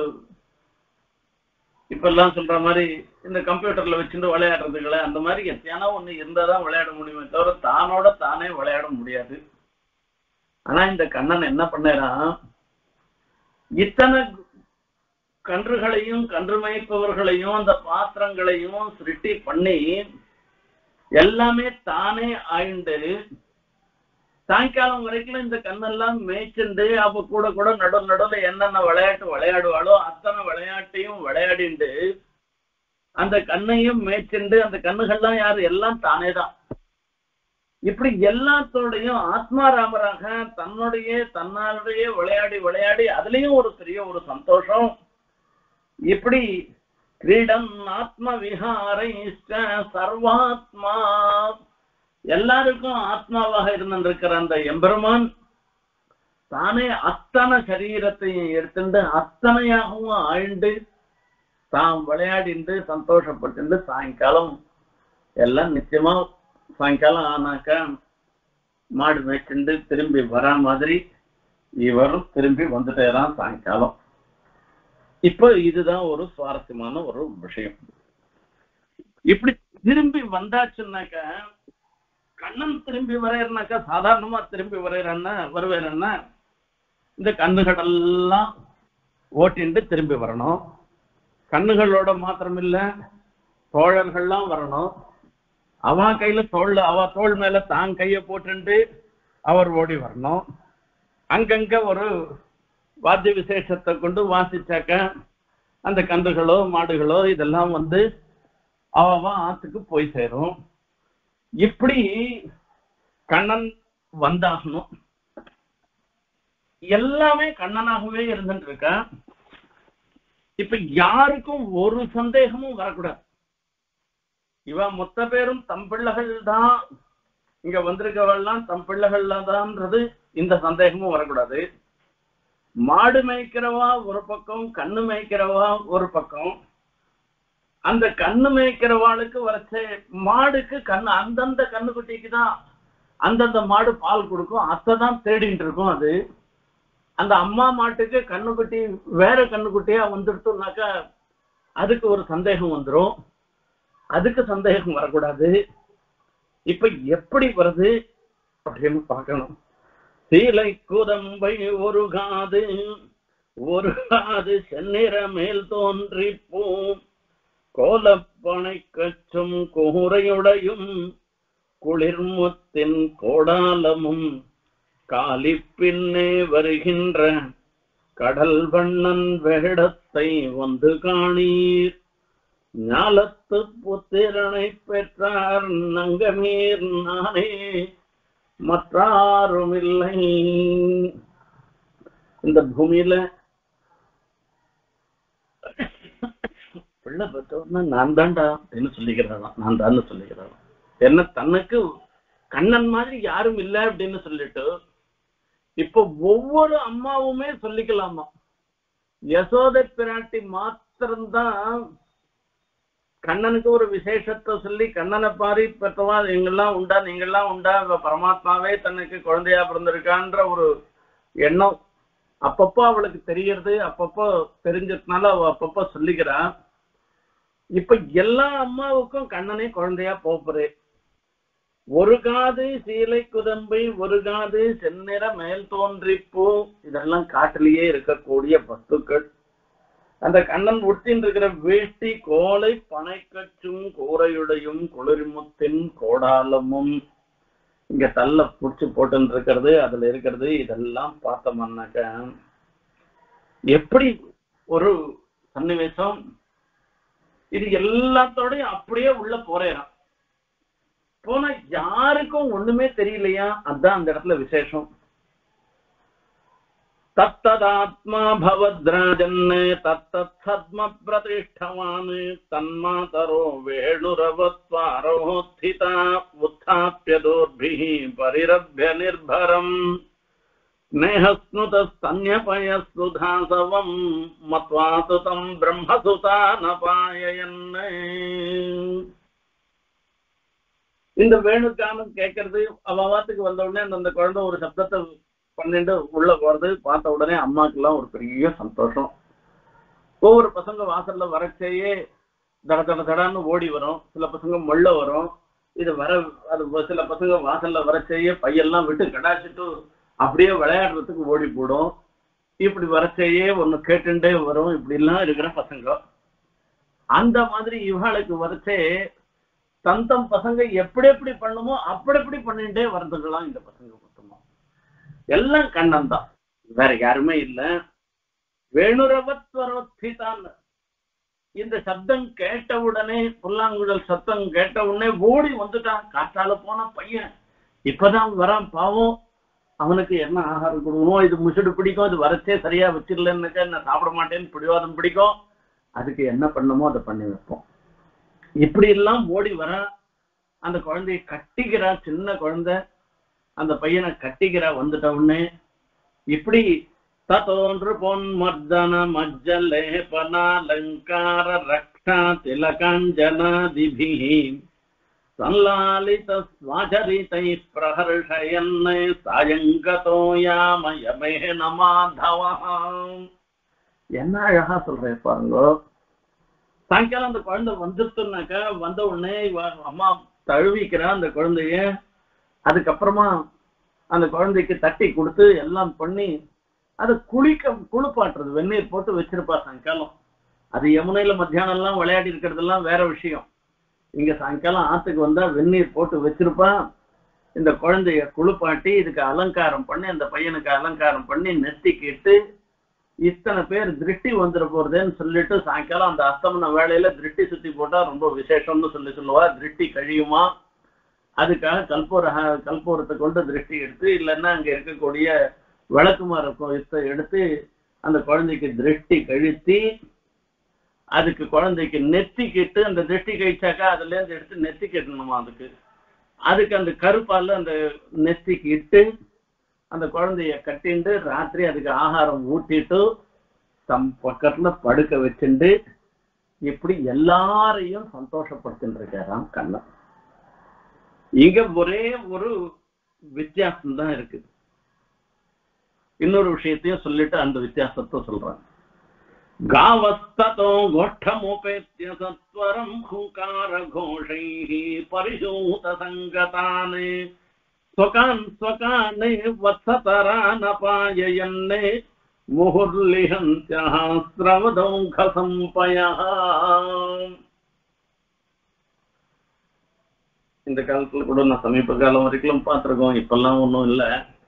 இப்ப எல்லாம் சொல்ற மாதிரி இந்த கம்ப்யூட்டர்ல வச்சுட்டு விளையாடுறதுகளை அந்த மாதிரி எத்தையானா ஒண்ணு இருந்தாதான் விளையாட முடியுமே தவிர தானோட தானே விளையாட முடியாது. ஆனா இந்த கண்ணன் என்ன பண்ணாராம், இத்தனை கன்றுகளையும் கன்று மேய்ப்பவர்களையும் அந்த பாத்திரங்களையும் சிருஷ்டி பண்ணி எல்லாமே தானே ஆயிண்டு சாயங்காலம் வரைக்கும் இந்த கண்ணெல்லாம் மேய்ச்சுண்டு அவ கூட நடுவுல என்னென்ன விளையாட்டு விளையாடுவாளோ அத்தனை விளையாட்டையும் விளையாடிண்டு அந்த கண்ணையும் மேய்ச்சுண்டு அந்த கண்ணுகள்லாம் யாரு எல்லாம் தானேதான். இப்படி எல்லாத்தோடையும் ஆத்மாராமராக தன்னாலேயே விளையாடி அதுலயும் ஒரு பெரிய ஒரு சந்தோஷம். இப்படி கிரீடன் ஆத்ம விஹாரை சர்வாத்மா எல்லாருக்கும் ஆத்மாவாக இருந்திருக்கிற அந்த எம்பெருமான் தானே அத்தனை சரீரத்தையும் எடுத்துட்டு அத்தனையாகவும் ஆழ்ந்து தாம் விளையாடிண்டு சந்தோஷப்பட்டு சாயங்காலம் எல்லாம் நிச்சயமா சாயங்காலம் ஆனாக்க மாடு மேய்ச்சிண்டு திரும்பி வரா மாதிரி இவரும் திரும்பி வந்துட்டேதான் சாயங்காலம். இப்ப இதுதான் ஒரு சுவாரஸ்யமான ஒரு விஷயம். இப்படி திரும்பி வந்தாச்சுன்னாக்க கண்ணன் திரும்பி வரையறனாக்கா சாதாரணமா திரும்பி வருவேன்னா இந்த கண்ணுகளெல்லாம் ஓட்டிண்டு திரும்பி வரணும். கண்ணுகளோட மாத்திரம் இல்ல தோழர்கள்லாம் வரணும். அவ கையில அவ தோள் மேல தான் கைய போட்டுண்டு அவர் ஓடி வரணும். அங்கங்க ஒரு வாத்திய விசேஷத்தை கொண்டு வாசிச்சாக்க அந்த கன்றுகளோ மாடுகளோ இதெல்லாம் வந்து அவ ஆத்துக்கு போய் சேரும். இப்படி கண்ணன் வந்தாகணும். எல்லாமே கண்ணனாகவே இருந்துட்டு இருக்க. இப்ப யாருக்கும் ஒரு சந்தேகமும் வரக்கூடாது. இவ மொத்த பேரும் தம் பிள்ளைகள் தான், இங்க வந்திருக்கவெல்லாம் தம் பிள்ளைகள் தான்ன்றது இந்த சந்தேகமும் வரக்கூடாது. மாடு மேய்க்கிறவா ஒரு பக்கம், கண்ணு மேய்க்கிறவா ஒரு பக்கம். அந்த கண்ணு மேய்க்கிறவாளுக்கு வரைச்ச மாடுக்கு கண்ணு அந்தந்த கண்ணுக்குட்டிக்கு தான் அந்தந்த மாடு பால் கொடுக்கும், அத்தைதான் தேடிட்டு இருக்கும். அது அந்த அம்மா மாட்டுக்கு கண்ணுக்குட்டி வேற கண்ணுக்குட்டியா வந்துடுச்சுனாக்கா அதுக்கு ஒரு சந்தேகம் வந்துடும். அதுக்கு சந்தேகம் வரக்கூடாது. இப்ப எப்படி வருது, அப்படின்னு பார்க்கணும். சீலை குதம்பை ஒரு காது செந்நிற மேல் தோன்றி பூம் கோலப்பனை கச்சும் கூரையுடையும் குளிர்முத்தின் கோடாலமும் காலி பின்னே வருகின்ற கடல் வண்ணன் வேடத்தை வந்து காணீர். ஞாலத்து புத்திரனை பெற்றார் நங்கமீர் நானே மற்றாருமில்லை. இந்த பூமியில பிள்ளை பெற்றவர்னா நான் தான்டா அப்படின்னு சொல்லிக்கிறாராம். நான் தான் சொல்லிக்கிறாராம். என்ன தனக்கு கண்ணன் மாதிரி யாரும் இல்லை அப்படின்னு சொல்லிட்டு இப்ப ஒவ்வொரு அம்மாவுமே சொல்லிக்கலாமா. யசோதை பிராட்டி மாத்திரம்தான் கண்ணனுக்கு ஒரு விசேஷத்தை சொல்லி கண்ணனை பாரி பெற்றவா எங்கெல்லாம் உண்டா நீங்கெல்லாம் உண்டா பரமாத்மாவே தனக்கு குழந்தையா பிறந்திருக்கான்ற ஒரு எண்ணம் அப்பப்போ அவளுக்கு தெரியறது. அப்பப்போ தெரிஞ்சதுனால அவ அப்பப்போ சொல்லிக்கிறா. இப்ப எல்லா அம்மாவுக்கும் கண்ணனே குழந்தையா போறே. ஒரு காது சீலை குதம்பை ஒரு காது செந்நிற மேல் தோன்றிப்பூ இதெல்லாம் காட்டிலேயே இருக்கக்கூடிய வஸ்துக்கள். அந்த கண்ணன் உடுத்தின் இருக்கிற வேஷ்டி கோலை பனை கச்சும் கூரையுடையும் குளிர்முத்தின் கோடாலமும் இங்க தள்ள புடிச்சு போட்டு இருக்கிறது அதுல இருக்கிறது இதெல்லாம் பார்த்தோம்னாக்க எப்படி ஒரு சன்னிவேசம். இது எல்லாத்தோடையும் அப்படியே உள்ள போறேறான். போனா யாருக்கும் ஒண்ணுமே தெரியலையா. அதுதான் அந்த இடத்துல விசேஷம். தத்ததாத்மா பவத்ராஜன் தத்தத் சத்ம பிரதிஷ்டவான் தன்மாதரோ வேணுரவத்வாரோத்திதா உத்தாப்ய தோர்பிஹ பரிரப்ய நிர்பரம் ஸ்நேஹஸ்னுதஸ்தன்யபயஸ்துதாசவம் மத்வாசுதம் பிரம்மசுதானபாயயன். இந்த வேணுக்கானம் கேட்கறது அவாத்துக்கு வந்த உடனே அந்த குழந்தை ஒரு சப்தத்தை பண்ணிட்டு உள்ள போறது பார்த்த உடனே அம்மாக்கு எல்லாம் ஒரு பெரிய சந்தோஷம். ஒவ்வொரு பசங்க வாசல்ல வரச்சேயே தட தட தடான்னு ஓடி வரும். சில பசங்க மொள்ள வரும். இது வர அது சில பசங்க வாசல்ல வரச்சேயே பையெல்லாம் விட்டு கடாச்சிட்டு அப்படியே விளையாடுறதுக்கு ஓடி போடும். இப்படி வரச்சேயே ஒண்ணு கேட்டுட்டே வரும். இப்படி எல்லாம் இருக்கிற பசங்க அந்த மாதிரி இவாளுக்கு வரச்சே தந்தம் பசங்க எப்படி எப்படி பண்ணுமோ அப்படி எப்படி பண்ணிட்டே வரதுங்களாம். இந்த பசங்க மொத்தமா எல்லாம் கண்ணன் தான், வேற யாருமே இல்ல. வேணுரவத்வரோத்திதான் இந்த சப்தம் கேட்ட உடனே புல்லாங்குழல் சத்தம் கேட்ட உடனே ஓடி வந்துட்டான். காற்றால போன பையன் இப்பதான் வரான். பாவம் அவனுக்கு என்ன ஆகாரம் கொடுக்கணும். இது முசுடு பிடிக்கும். இது வரச்சே சரியா வச்சிடலன்னுக்க நான் சாப்பிட மாட்டேன்னு பிடிவாதம் பிடிக்கும். அதுக்கு என்ன பண்ணுமோ அதை பண்ணி வைப்போம். இப்படி எல்லாம் ஓடி வர அந்த குழந்தைய கட்டிக்கிறா. சின்ன குழந்தை அந்த பையனை கட்டிக்கிறா. வந்துட்ட உடனே இப்படி தத்தோன்று பொன் மர்தன மஜ்ஜலே பனாலங்கார ரக்ஷா திலகாஞ்சனாதிபிஹி சல்லாலித ஸ்வாசரிதை பிரஹர்ஷயன் சாயங்கதோ யாமயமே நமாதவஹம். என்ன அழகா சொல்றேன் பாருங்க. சாயங்காலம் அந்த குழந்தை வந்துருத்துனாக்கா வந்த உடனே அம்மா தழுவிக்கிறா அந்த குழந்தைய. அதுக்கப்புறமா அந்த குழந்தைக்கு தட்டி கொடுத்து எல்லாம் பண்ணி அதை குளிப்பாட்டுறது. வெந்நீர் போட்டு வச்சிருப்பா சாயங்காலம். அது யமுனையில மத்தியானம் எல்லாம் விளையாடி இருக்கிறதெல்லாம் வேற விஷயம். இங்க சாயங்காலம் ஆத்துக்கு வந்தா வெந்நீர் போட்டு வச்சிருப்பா. இந்த குழந்தைய குளிப்பாட்டி இதுக்கு அலங்காரம் பண்ணி அந்த பையனுக்கு அலங்காரம் பண்ணி நெத்திக்கிட்டு இத்தனை பேர் திருஷ்டி வந்துட போறதுன்னு சொல்லிட்டு சாயங்காலம் அந்த அஸ்தமன வேலையில திருஷ்டி சுத்தி போட்டா ரொம்ப விசேஷம்னு சொல்லுவா. திருஷ்டி கழியுமா, அதுக்காக கல்பூரத்தை கொண்டு திருஷ்டி எடுத்து இல்லைன்னா அங்க இருக்கக்கூடிய விளக்குமார எடுத்து அந்த குழந்தைக்கு திருஷ்டி கழித்து அதுக்கு குழந்தைக்கு நெத்திக்கிட்டு அந்த திருஷ்டி கழிச்சாக்கா அதுல இருந்து எடுத்து நெத்தி கட்டணுமா. அதுக்கு அந்த கருப்பால அந்த நெத்திக்கு இட்டு அந்த குழந்தைய கட்டிண்டு ராத்திரி அதுக்கு ஆகாரம் ஊட்டிட்டு தம் பக்கத்துல படுக்க வச்சுண்டு இப்படி எல்லாரையும் சந்தோஷப்படுத்திட்டு இருக்காராம் கண்ணன். இங்க ஒரே ஒரு வித்தியாசம் தான் இருக்கு. இன்னொரு விஷயத்தையும் சொல்லிட்டு அந்த வித்தியாசத்தை சொல்றாங்க. காவஸ்ததோ கோஷ்டமுபேத்ய சத்வரம் ஹுங்கார கோஷைஹி பரிசூத சங்கதானே स्वकान् स्वकान् वत्सतरानपाययन् मुहुर्लिहन्त्यः स्रवदौघसंपयः. இந்த காலத்துல கூட நான் சமீப காலம் வரைக்கும் பார்த்திருக்கோம். இப்பெல்லாம் ஒண்ணும் இல்ல.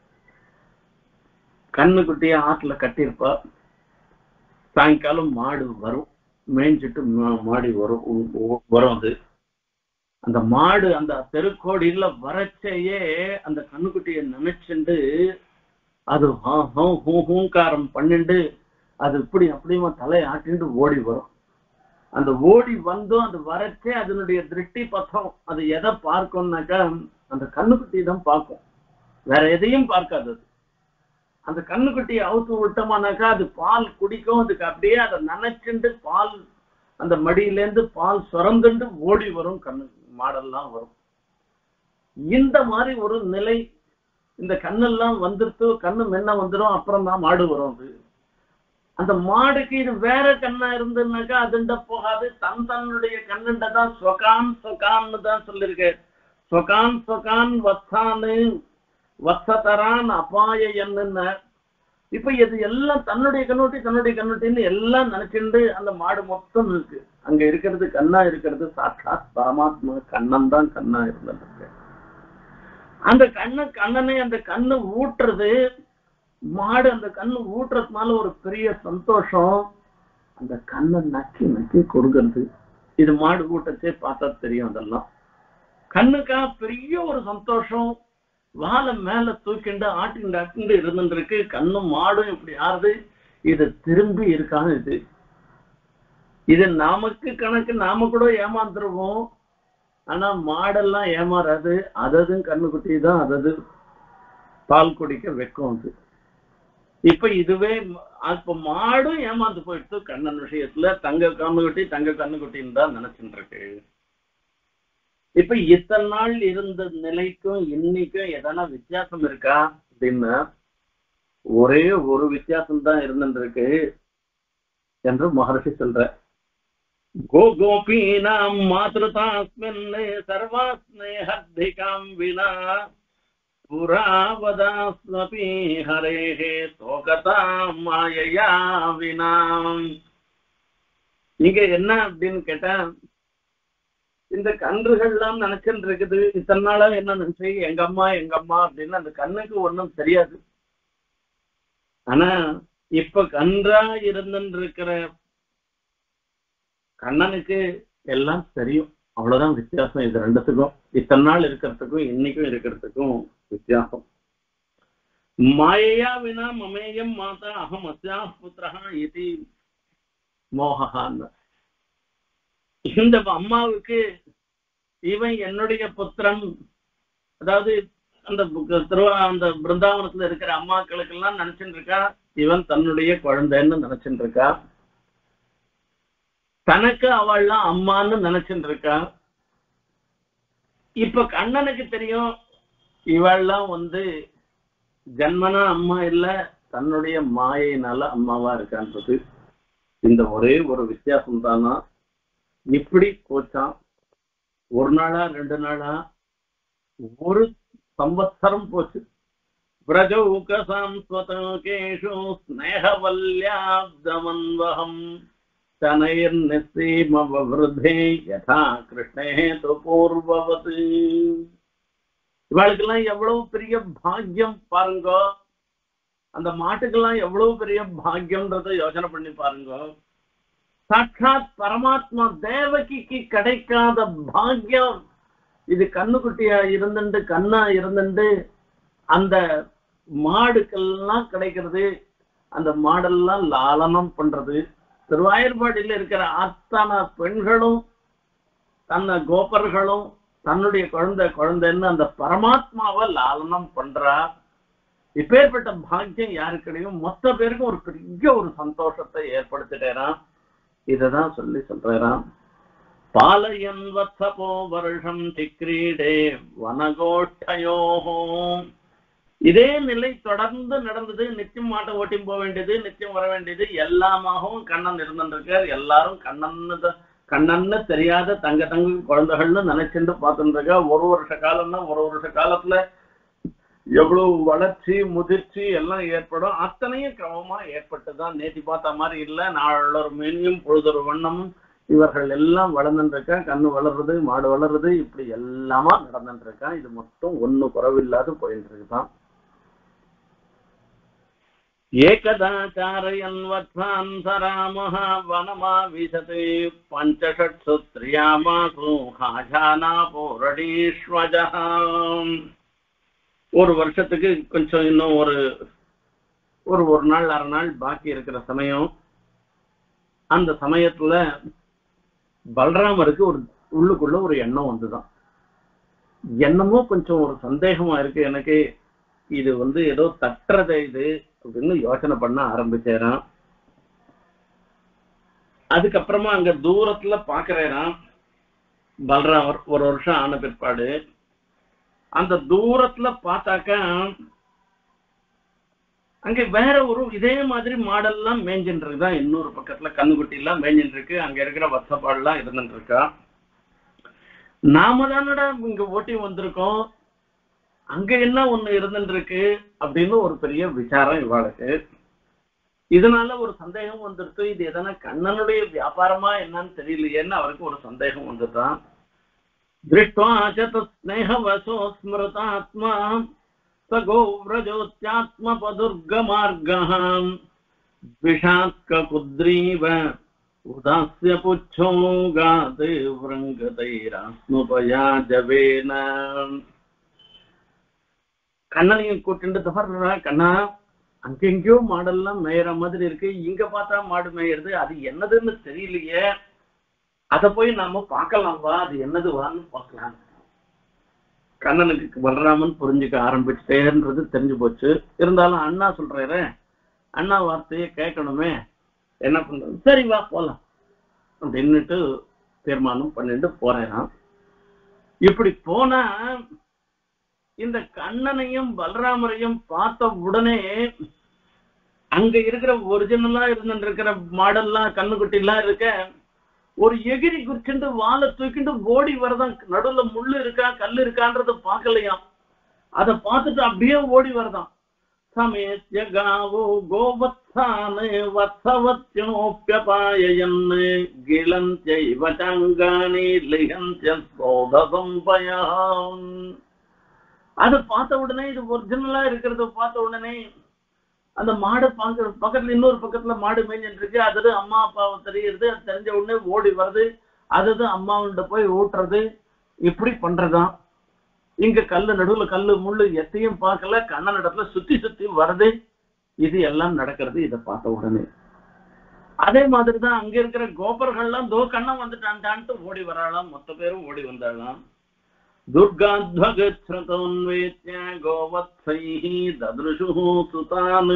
கண்ணுக்குட்டிய ஆற்றுல கட்டியிருப்பா. சாயங்காலம் மாடு வரும், மேய்ஞ்சிட்டு மாடி வரும். அது அந்த மாடு அந்த தெருக்கோடியில வரச்சையே அந்த கண்ணுக்குட்டிய நினைச்சுண்டு அது ஹூங்காரம் பண்ணிண்டு அது இப்படி அப்படியுமா தலையாட்டிண்டு ஓடி வரும். அந்த ஓடி வந்தும் அது வரச்சே அதனுடைய திருஷ்டி பத்தம் அது எதை பார்க்கும்னாக்கா அந்த கண்ணுக்குட்டி தான் பார்க்கும், வேற எதையும் பார்க்காது. அது அந்த கண்ணுக்குட்டியை அவுத்து விட்டோமானாக்கா அது பால் குடிக்கும். அதுக்கு அப்படியே அதை நினைச்சுண்டு பால் அந்த மடியிலேருந்து பால் சுரந்துண்டு ஓடி வரும். கண்ணு மாடெல்லாம் வரும். இந்த மாதிரி ஒரு நிலை இந்த கண்ணெல்லாம் வந்துட்டு கண்ணு மென்ன வந்துடும். அப்புறம் தான் மாடு வரும். அது அந்த மாடுக்கு இது வேற கண்ணா இருந்துனாக்கா அதுண்ட போகாது. தன்னுடைய கண்ணுண்டதான் சொகான் சொகான்னு தான் சொல்லிருக்கு. சொகான் சொகான் வத்சானு வத்சதரான் அபாய என்னன்னு. இப்ப இது எல்லாம் தன்னுடைய கண்ணுட்டின்னு எல்லாம் நினைச்சுண்டு அந்த மாடு மொத்தம் இருக்கு. அங்க இருக்கிறது கண்ணா இருக்கிறது சாட்சாத் பரமாத்மா கண்ணன் தான் கண்ணா இருந்திருக்கு. அந்த கண்ணனை அந்த கண்ணு ஊட்டுறது மாடு. அந்த கண்ணு ஊட்டுறதுனால ஒரு பெரிய சந்தோஷம். அந்த கண்ணை நக்கி நக்கி கொடுக்கறது. இது மாடு ஊட்டச்சே பார்த்தா தெரியும். அதெல்லாம் கண்ணுக்கா பெரிய ஒரு சந்தோஷம். வாழை மேல தூக்கிண்டு ஆட்டிண்டு இருந்துருக்கு. கண்ணும் மாடும் இப்படி ஆறுது. இது திரும்பி இருக்கான்னு இது நமக்கு கணக்கு. நாம கூட ஏமாந்துருவோம். ஆனா மாடெல்லாம் ஏமாறாது. அததும் கண்ணுக்குட்டி தான் அதது பால் குடிக்க வைக்கும். அது இப்ப இதுவே இப்ப மாடும் ஏமாந்து போயிடுச்சு கண்ணன் விஷயத்துல. தங்க கண்ணுக்குட்டின்னு தான் நினைச்சுட்டு இருக்கு. இப்ப இத்தனை நாள் இருந்த நிலைக்கும் இன்னைக்கும் எதனா வித்தியாசம் இருக்கா அப்படின்னா ஒரே ஒரு வித்தியாசம் தான் இருந்துருக்கு என்று மகர்ஷி சொல்ற. கோபீனாம் மாத்ருதாஸ்மின் சர்வாஸ்நேஹர்திகாம் வினா புராவதாஸ்மபி ஹரேஹே தோகதாம் மாயையா வினா. இங்க என்ன அப்படின்னு கேட்டா இந்த கன்றுகள்லாம் நினைச்சுட்டு இருக்குது. இத்தனை நாளா என்ன நினைச்சு எங்க அம்மா அப்படின்னு அந்த கண்ணுக்கு ஒன்றும் தெரியாது. ஆனா இப்ப கன்றா இருந்துட்டு இருக்கிற கண்ணனுக்கு எல்லாம் தெரியும். அவ்வளவுதான் வித்தியாசம் இது ரெண்டுத்துக்கும். இத்தனை நாள் இருக்கிறதுக்கும் இன்னைக்கும் இருக்கிறதுக்கும் வித்தியாசம். மாயையா வினா மமேயம் மாதா அகம் அஸ்யா புத்திரஹா இது மோகஹான்னு. இந்த அம்மாவுக்கு இவன் என்னுடைய புத்திரன், அதாவது அந்த அந்த பிருந்தாவனத்துல இருக்கிற அம்மாக்களுக்கு எல்லாம் நினைச்சுட்டு இருக்கா இவன் தன்னுடைய குழந்தைன்னு நினைச்சுட்டு இருக்கா. தனக்கு அவள்லாம் அம்மான்னு நினைச்சுட்டு இருக்கா. இப்ப கண்ணனுக்கு தெரியும் இவள்லாம் ஜன்மனா அம்மா இல்ல, தன்னுடைய மாயினால அம்மாவா இருக்கான்றது. இந்த ஒரே ஒரு வித்தியாசம் தானா இப்படி போச்சான். ஒரு நாளா 2 நாளா ஒரு சம்பத்சரம் போச்சு. பிரஜௌகசாம்ஸ்வதகேஷு ஸ்நேகவல்யாப்தமன்வஹம் தனயிர் நிசீமவவ்ருதே யதா கிருஷ்ணே து பூர்வவத். இவளுக்கெல்லாம் எவ்வளவு பெரிய பாக்கியம் பாருங்க. அந்த மாட்டுக்கெல்லாம் எவ்வளவு பெரிய பாக்கியம்ன்றத யோசனை பண்ணி பாருங்க. சாட்சாத் பரமாத்மா தேவகிக்கு கிடைக்காத பாக்கியம் இது கண்ணுக்குட்டியா இருந்துட்டு கண்ணா இருந்துட்டு அந்த மாடுக்கெல்லாம் கிடைக்கிறது. அந்த மாடெல்லாம் லாலனம் பண்றது. திருவாயூர்பாடியில் இருக்கிற அத்தனை பெண்களும் தன்னை கோபர்களும் தன்னுடைய குழந்தைன்னு அந்த பரமாத்மாவை லாலனம் பண்றா. இப்பேற்பட்ட பாக்கியம் யாருக்கிடையும் மொத்த பேருக்கும் ஒரு பெரிய ஒரு சந்தோஷத்தை ஏற்படுத்திட்டேரான். இததான் சொல்றான். பாலயன் வத்சபோ வருஷம் சிக்ரீடே வனகோஷ்டயோஹோ. இதே நிலை தொடர்ந்து நடந்தது. நிச்சயம் மாட்டை ஓட்டி போக வேண்டியது, நிச்சயம் வர வேண்டியது எல்லாமாகவும் கண்ணன் இருந்துருக்கார். எல்லாரும் கண்ணன்னு தெரியாத தங்க குழந்தைகள்னு நினைச்சுட்டு பார்த்துட்டு இருக்கா. ஒரு வருஷ காலம்னா ஒரு வருஷ காலத்துல எவ்வளவு வளர்ச்சி முதிர்ச்சி எல்லாம் ஏற்படும் அத்தனையும் கிரமமா ஏற்பட்டுதான் நேற்று பார்த்த மாதிரி இல்ல நாளொரு மேனியும் பொழுதொரு வண்ணமும் இவர்கள் எல்லாம் வளர்ந்துட்டு இருக்கா கண்ணு வளர்றது மாடு வளர்றது இப்படி எல்லாமா நடந்துட்டு இருக்கா இது மொத்தம் ஒண்ணு குறவில்லாது போயிட்டு இருக்குதான் ஏகதாச்சாரயன் வத்சான் சராமஹ வனமா விசதே பஞ்சஷட்சு த்ரியாமாசு ஹாஜானா போரடீஸ்வஜஹாம் ஒரு வருஷத்துக்கு கொஞ்சம் இன்னும் ஒரு நாள் அரை நாள் பாக்கி இருக்கிற சமயம் அந்த சமயத்துல பலராமருக்கு ஒரு உள்ளுக்குள்ள ஒரு எண்ணம் வந்துதான் என்னமோ கொஞ்சம் ஒரு சந்தேகமா இருக்கு எனக்கு இது ஏதோ தட்டுறதை இது அப்படின்னு யோசனை பண்ண ஆரம்பிச்சேரான் அதுக்கப்புறமா அங்க தூரத்துல பாக்குறேரான் பலராமர் ஒரு வருஷம் ஆன பிற்பாடு அந்த தூரத்துல பார்த்தாக்க அங்க வேற ஒரு இதே மாதிரி மாடெல்லாம் மேஞ்சின்னு இருக்குதான் இன்னொரு பக்கத்துல கண்ணுக்குட்டி எல்லாம் மேஞ்சின்னு இருக்கு அங்க இருக்கிற வசப்பாடு எல்லாம் இருந்துட்டு இருக்கா நாம தானடா இங்க ஓட்டி வந்திருக்கோம் அங்க என்ன ஒண்ணு இருந்துட்டு இருக்கு அப்படின்னு ஒரு பெரிய விசாரம் இவாளுக்கு இதனால ஒரு சந்தேகம் வந்துருச்சு இது எதனா கண்ணனுடைய வியாபாரமா என்னன்னு தெரியலையேன்னு அவருக்கு ஒரு சந்தேகம் வந்துதான் दृष्ट्वा च तत्स्नेहवशो स्मृतात्मा स गोव्रजोत्यात्मपदुर्गमार्गः द्विषात्ककुद्रीव उदास्य पुच्छो गाते वृङ्गतैरास्नुपया जवेन கண்ணனையும் கூட்டிட்டு தவறா கண்ணா அங்கெங்கயோ மாடெல்லாம் மேயற மாதிரி இருக்கு இங்க பார்த்தா மாடு மேயறது அது என்னதுன்னு தெரியலையே அத போய் நாம பார்க்கலாம்வா அது என்னதுவான்னு பார்க்கலாம் கண்ணனுக்கு பலராமன் புரிஞ்சுக்க ஆரம்பிச்சுட்டேன்றது தெரிஞ்சு போச்சு இருந்தாலும் அண்ணா சொல்றாரு அண்ணா வார்த்தையை கேட்கணுமே என்ன பண்றது சரி வா போலாம் அப்படின்னுட்டு தீர்மானம் பண்ணிட்டு போறேன் இப்படி போனா இந்த கண்ணனையும் பலராமரையும் பார்த்த உடனே அங்க இருக்கிற ஒரிஜினலா இருந்துட்டு இருக்கிற மாடெல்லாம் கண்ணுக்குட்டி எல்லாம் இருக்க ஒரு எகிரி குறிச்சுட்டு வாழை தூக்கிட்டு ஓடி வரதான் நடுவுல முள்ளு இருக்கா கல்லு இருக்கான்றத பாக்கலையாம் அத பார்த்துட்டு அப்படியே ஓடி வரதான் சமேத்ய காவோ கோவத்சானே வத்சவத்யோப்யபாயயன் கிளந்த்யைவ சங்கானி லிஹந்த்ய சோதசம்பயாம் அதை பார்த்த உடனே இது ஒரிஜினலா இருக்கிறத பார்த்த உடனே அந்த மாடு பக்கத்துல இன்னொரு பக்கத்துல மாடு மேய்ஞ்சிட்டு இருக்கு அது அம்மா அப்பாவை தெரியுது அது தெரிஞ்ச உடனே ஓடி வருது அது அம்மாவுண்ட போய் ஊட்டுறது இப்படி பண்றதுதான் இங்க கல்லு நடுவுல கல்லு முள்ளு எத்தையும் பார்க்கல கண்ணன் இடத்துல சுத்தி சுத்தி வருது இது எல்லாம் நடக்கிறது இதை பார்த்த உடனே அதே மாதிரிதான் அங்க இருக்கிற கோபர்கள்லாம் தோ கண்ணன் வந்துட்டான்ட்டு ஓடி வராளாம் மொத்த பேரும் ஓடி வந்தாளாம் दुर्गाध्वगच्छ्रतोन्वेत्य गोवत्सैः ददृशुः सुतान्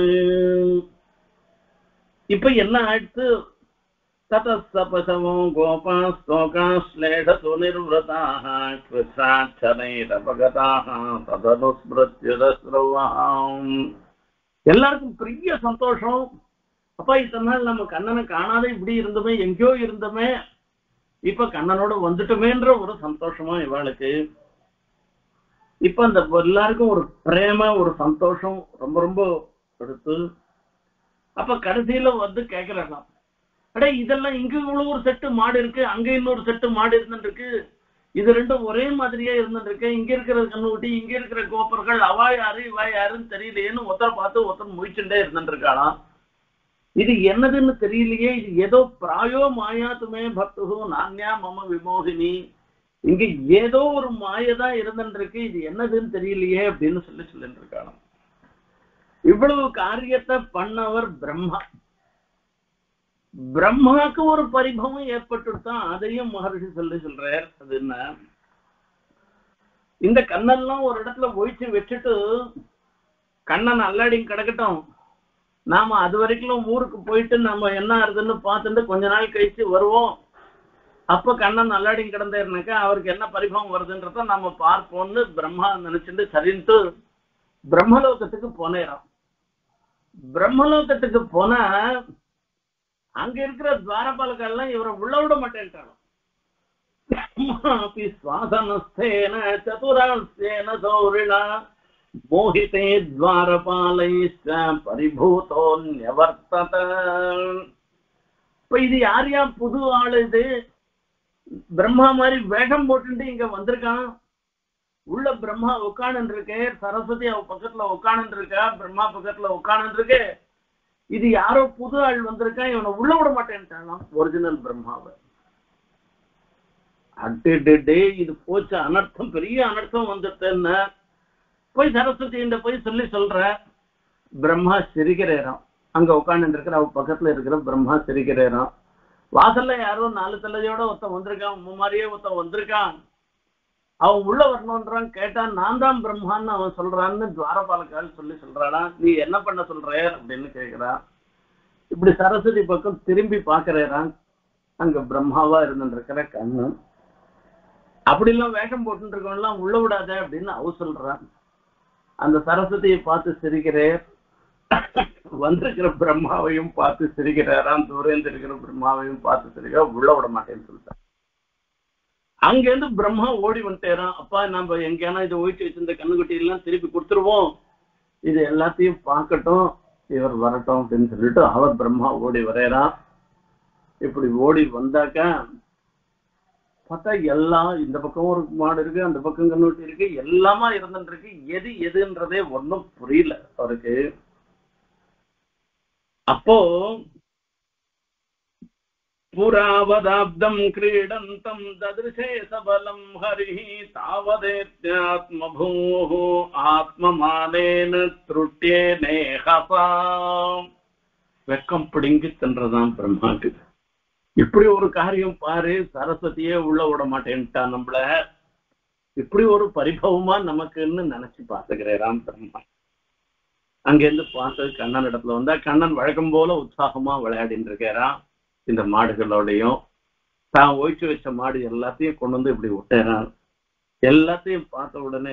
இப்ப என்ன ஆயிடுத்து ததஸ்தபசவோ கோபாஸ்தோகாஸ்லேஷசு நிர்வதாः கிருஷ்ணாட்சரைரபகதாः ததனுஸ்மிருத்யுதஸ்ரவாம் எல்லாருக்கும் பெரிய சந்தோஷம் அப்பா இத்தனை நாள் நம்ம கண்ணனை காணாத இப்படி இருந்தோமே எங்கேயோ இருந்தோமே இப்ப கண்ணனோட வந்துட்டோமேன்ற ஒரு சந்தோஷமா இவாளுக்கு இப்ப அந்த எல்லாருக்கும் ஒரு பிரேம ஒரு சந்தோஷம் ரொம்ப ரொம்ப எடுத்து அப்ப கடைசியில கேட்கிறாங்க அடே இதெல்லாம் இங்க இவ்வளவு ஒரு செட்டு மாடு இருக்கு அங்க இன்னொரு செட்டு மாடு இருந்துட்டு இருக்கு இது ரெண்டும் ஒரே மாதிரியே இருந்துட்டு இருக்கு இங்க இருக்கிற கண்ணுக்குட்டி இங்க இருக்கிற கோப்பர்கள் அவா யாரு இவா யாருன்னு தெரியலையேன்னு ஒருத்தரை பார்த்து ஒருத்தர் முயற்சிண்டே இருந்துட்டு இருக்காளாம் இது என்னதுன்னு தெரியலையே இது ஏதோ பிராயோ மாயாத்துமே பக்து நான்யா மம விமோகினி இங்க ஏதோ ஒரு மாயதான் இருந்துட்டு இருக்கு இது என்னதுன்னு தெரியலையே அப்படின்னு சொல்லிட்டு இருக்காங்க இவ்வளவு காரியத்தை பண்ணவர் பிரம்மா பிரம்மாவுக்கு ஒரு பரிபவம் ஏற்பட்டுதான் அதையும் மகர்ஷி சொல்றார் அது என்ன இந்த கண்ணெல்லாம் ஒரு இடத்துல ஒழிச்சு வச்சுட்டு கண்ணன் அல்லாடி கிடக்கட்டும் நாம அது வரைக்கும் ஊருக்கு போயிட்டு நம்ம என்ன ஆகுதுன்னு பார்த்துட்டு கொஞ்ச நாள் கழிச்சு வருவோம் அப்ப கண்ணன் அல்லாடி கிடந்தாருனாக்கா அவருக்கு என்ன பரிபவம் வருதுன்றத நம்ம பார்ப்போம்னு பிரம்மா நினைச்சுட்டு சரின்ட்டு பிரம்மலோகத்துக்கு போனேராம் பிரம்மலோகத்துக்கு போனா அங்க இருக்கிற துவாரபாலகர் எல்லாம் இவரை உள்ள விட மாட்டேன்ட்டாங்க சுவாசனஸ்தேன சதுராஸ்தேன சௌரிணா மோகிதே துவாரபாலைஸ்ச பரிபூதோ நிவர்த்தத. இப்ப இது யார் புது ஆளு? இது பிரம்மா மாதிரி வேஷம் போட்டுட்டு இங்க வந்திருக்கான். உள்ள பிரம்மா உட்கார்ந்து இருக்கு, சரஸ்வதி அவ பக்கத்துல உட்கார்ந்து இருக்கா, பிரம்மா பக்கத்துல உட்கார்ந்து இருக்கு. இது யாரோ புது ஆள் வந்திருக்கான், இவனை உள்ள விட மாட்டேன்ட்டான் ஒரிஜினல் பிரம்மாவை. அட்டே இது போச்சு, அனர்த்தம், பெரிய அனர்த்தம் வந்துட்டேன்னு போய் சரஸ்வதி போய் சொல்ற. பிரம்மா சிரிக்கிறேறான். அங்க உட்கார்ந்து இருக்கிற அவ பக்கத்துல இருக்கிற பிரம்மா சிரிக்கிறேறான். வாசல்ல யாரோ 4 தலையோட ஒருத்தன் வந்திருக்கான், மாதிரியே ஒருத்தன் வந்திருக்கான். அவன் உள்ள வரணும்ன்றான். கேட்டான், நான் தான் பிரம்மான்னு அவன் சொல்றான்னு துவாரபாலக்கால் சொல்றானா. நீ என்ன பண்ண சொல்ற அப்படின்னு கேட்கிறான். இப்படி சரஸ்வதி பக்கம் திரும்பி பாக்குறான். அங்க பிரம்மாவா இருந்துருக்கிற கண்ணன். அப்படிலாம் வேஷம் போட்டு இருக்கவன்லாம் உள்ள விடாத அப்படின்னு அவ சொல்றான். அந்த சரஸ்வதியை பார்த்து சிரிக்கிறேன். வந்திருக்கிற பிரம்மாவையும் பார்த்து சிரிக்கிறாராம். தூரேந்து இருக்கிற பிரம்மாவையும் பார்த்து சிரிக்கிற. உள்ள விட மாட்டேன்னு சொல்லிட்டான். அங்கிருந்து பிரம்மா ஓடி வந்துட்டேறான். அப்பா நம்ம எங்கேனா இதை ஒழிச்சு வச்சிருந்த கண்ணுக்குட்டி எல்லாம் திருப்பி கொடுத்துருவோம், இது எல்லாத்தையும் பார்க்கட்டும், இவர் வரட்டும் அப்படின்னு சொல்லிட்டு அவர் பிரம்மா ஓடி வரையறான். இப்படி ஓடி வந்தாக்கா பார்த்தா எல்லாம் இந்த பக்கம் ஒரு மாடு இருக்கு, அந்த பக்கம் கண்ணுக்குட்டி இருக்கு, எல்லாமா இருந்துட்டு இருக்கு. எது எதுன்றதே ஒன்னும் புரியல அவருக்கு. அப்போ புராவதாப்தம் கிரீடந்தம் ததிருஷே சபலம் ஹரிஹி தாவதேத்யாத்மபூஹு ஆத்மமானேன த்ருட்யேனே ஹஸா. வெக்கம் பிடுங்கி தின்றதான் பிரம்மாக்கு. இப்படி ஒரு காரியம் பாரு, சரஸ்வதியே உள்ள விட மாட்டேன்ட்டான் நம்மள. இப்படி ஒரு பரிபவமா நமக்குன்னு நினைச்சு பார்த்துக்கிறேன் பிரம்மா. அங்கிருந்து பார்த்து கண்ணன் இடத்துல வந்தா கண்ணன் வழக்கம் போல உற்சாகமா விளையாடிட்டு இருக்கிறான். இந்த மாடுகளோடையும் தான் ஒழிச்சு வச்ச மாடு எல்லாத்தையும் கொண்டு வந்து இப்படி விட்டுறான். எல்லாத்தையும் பார்த்த உடனே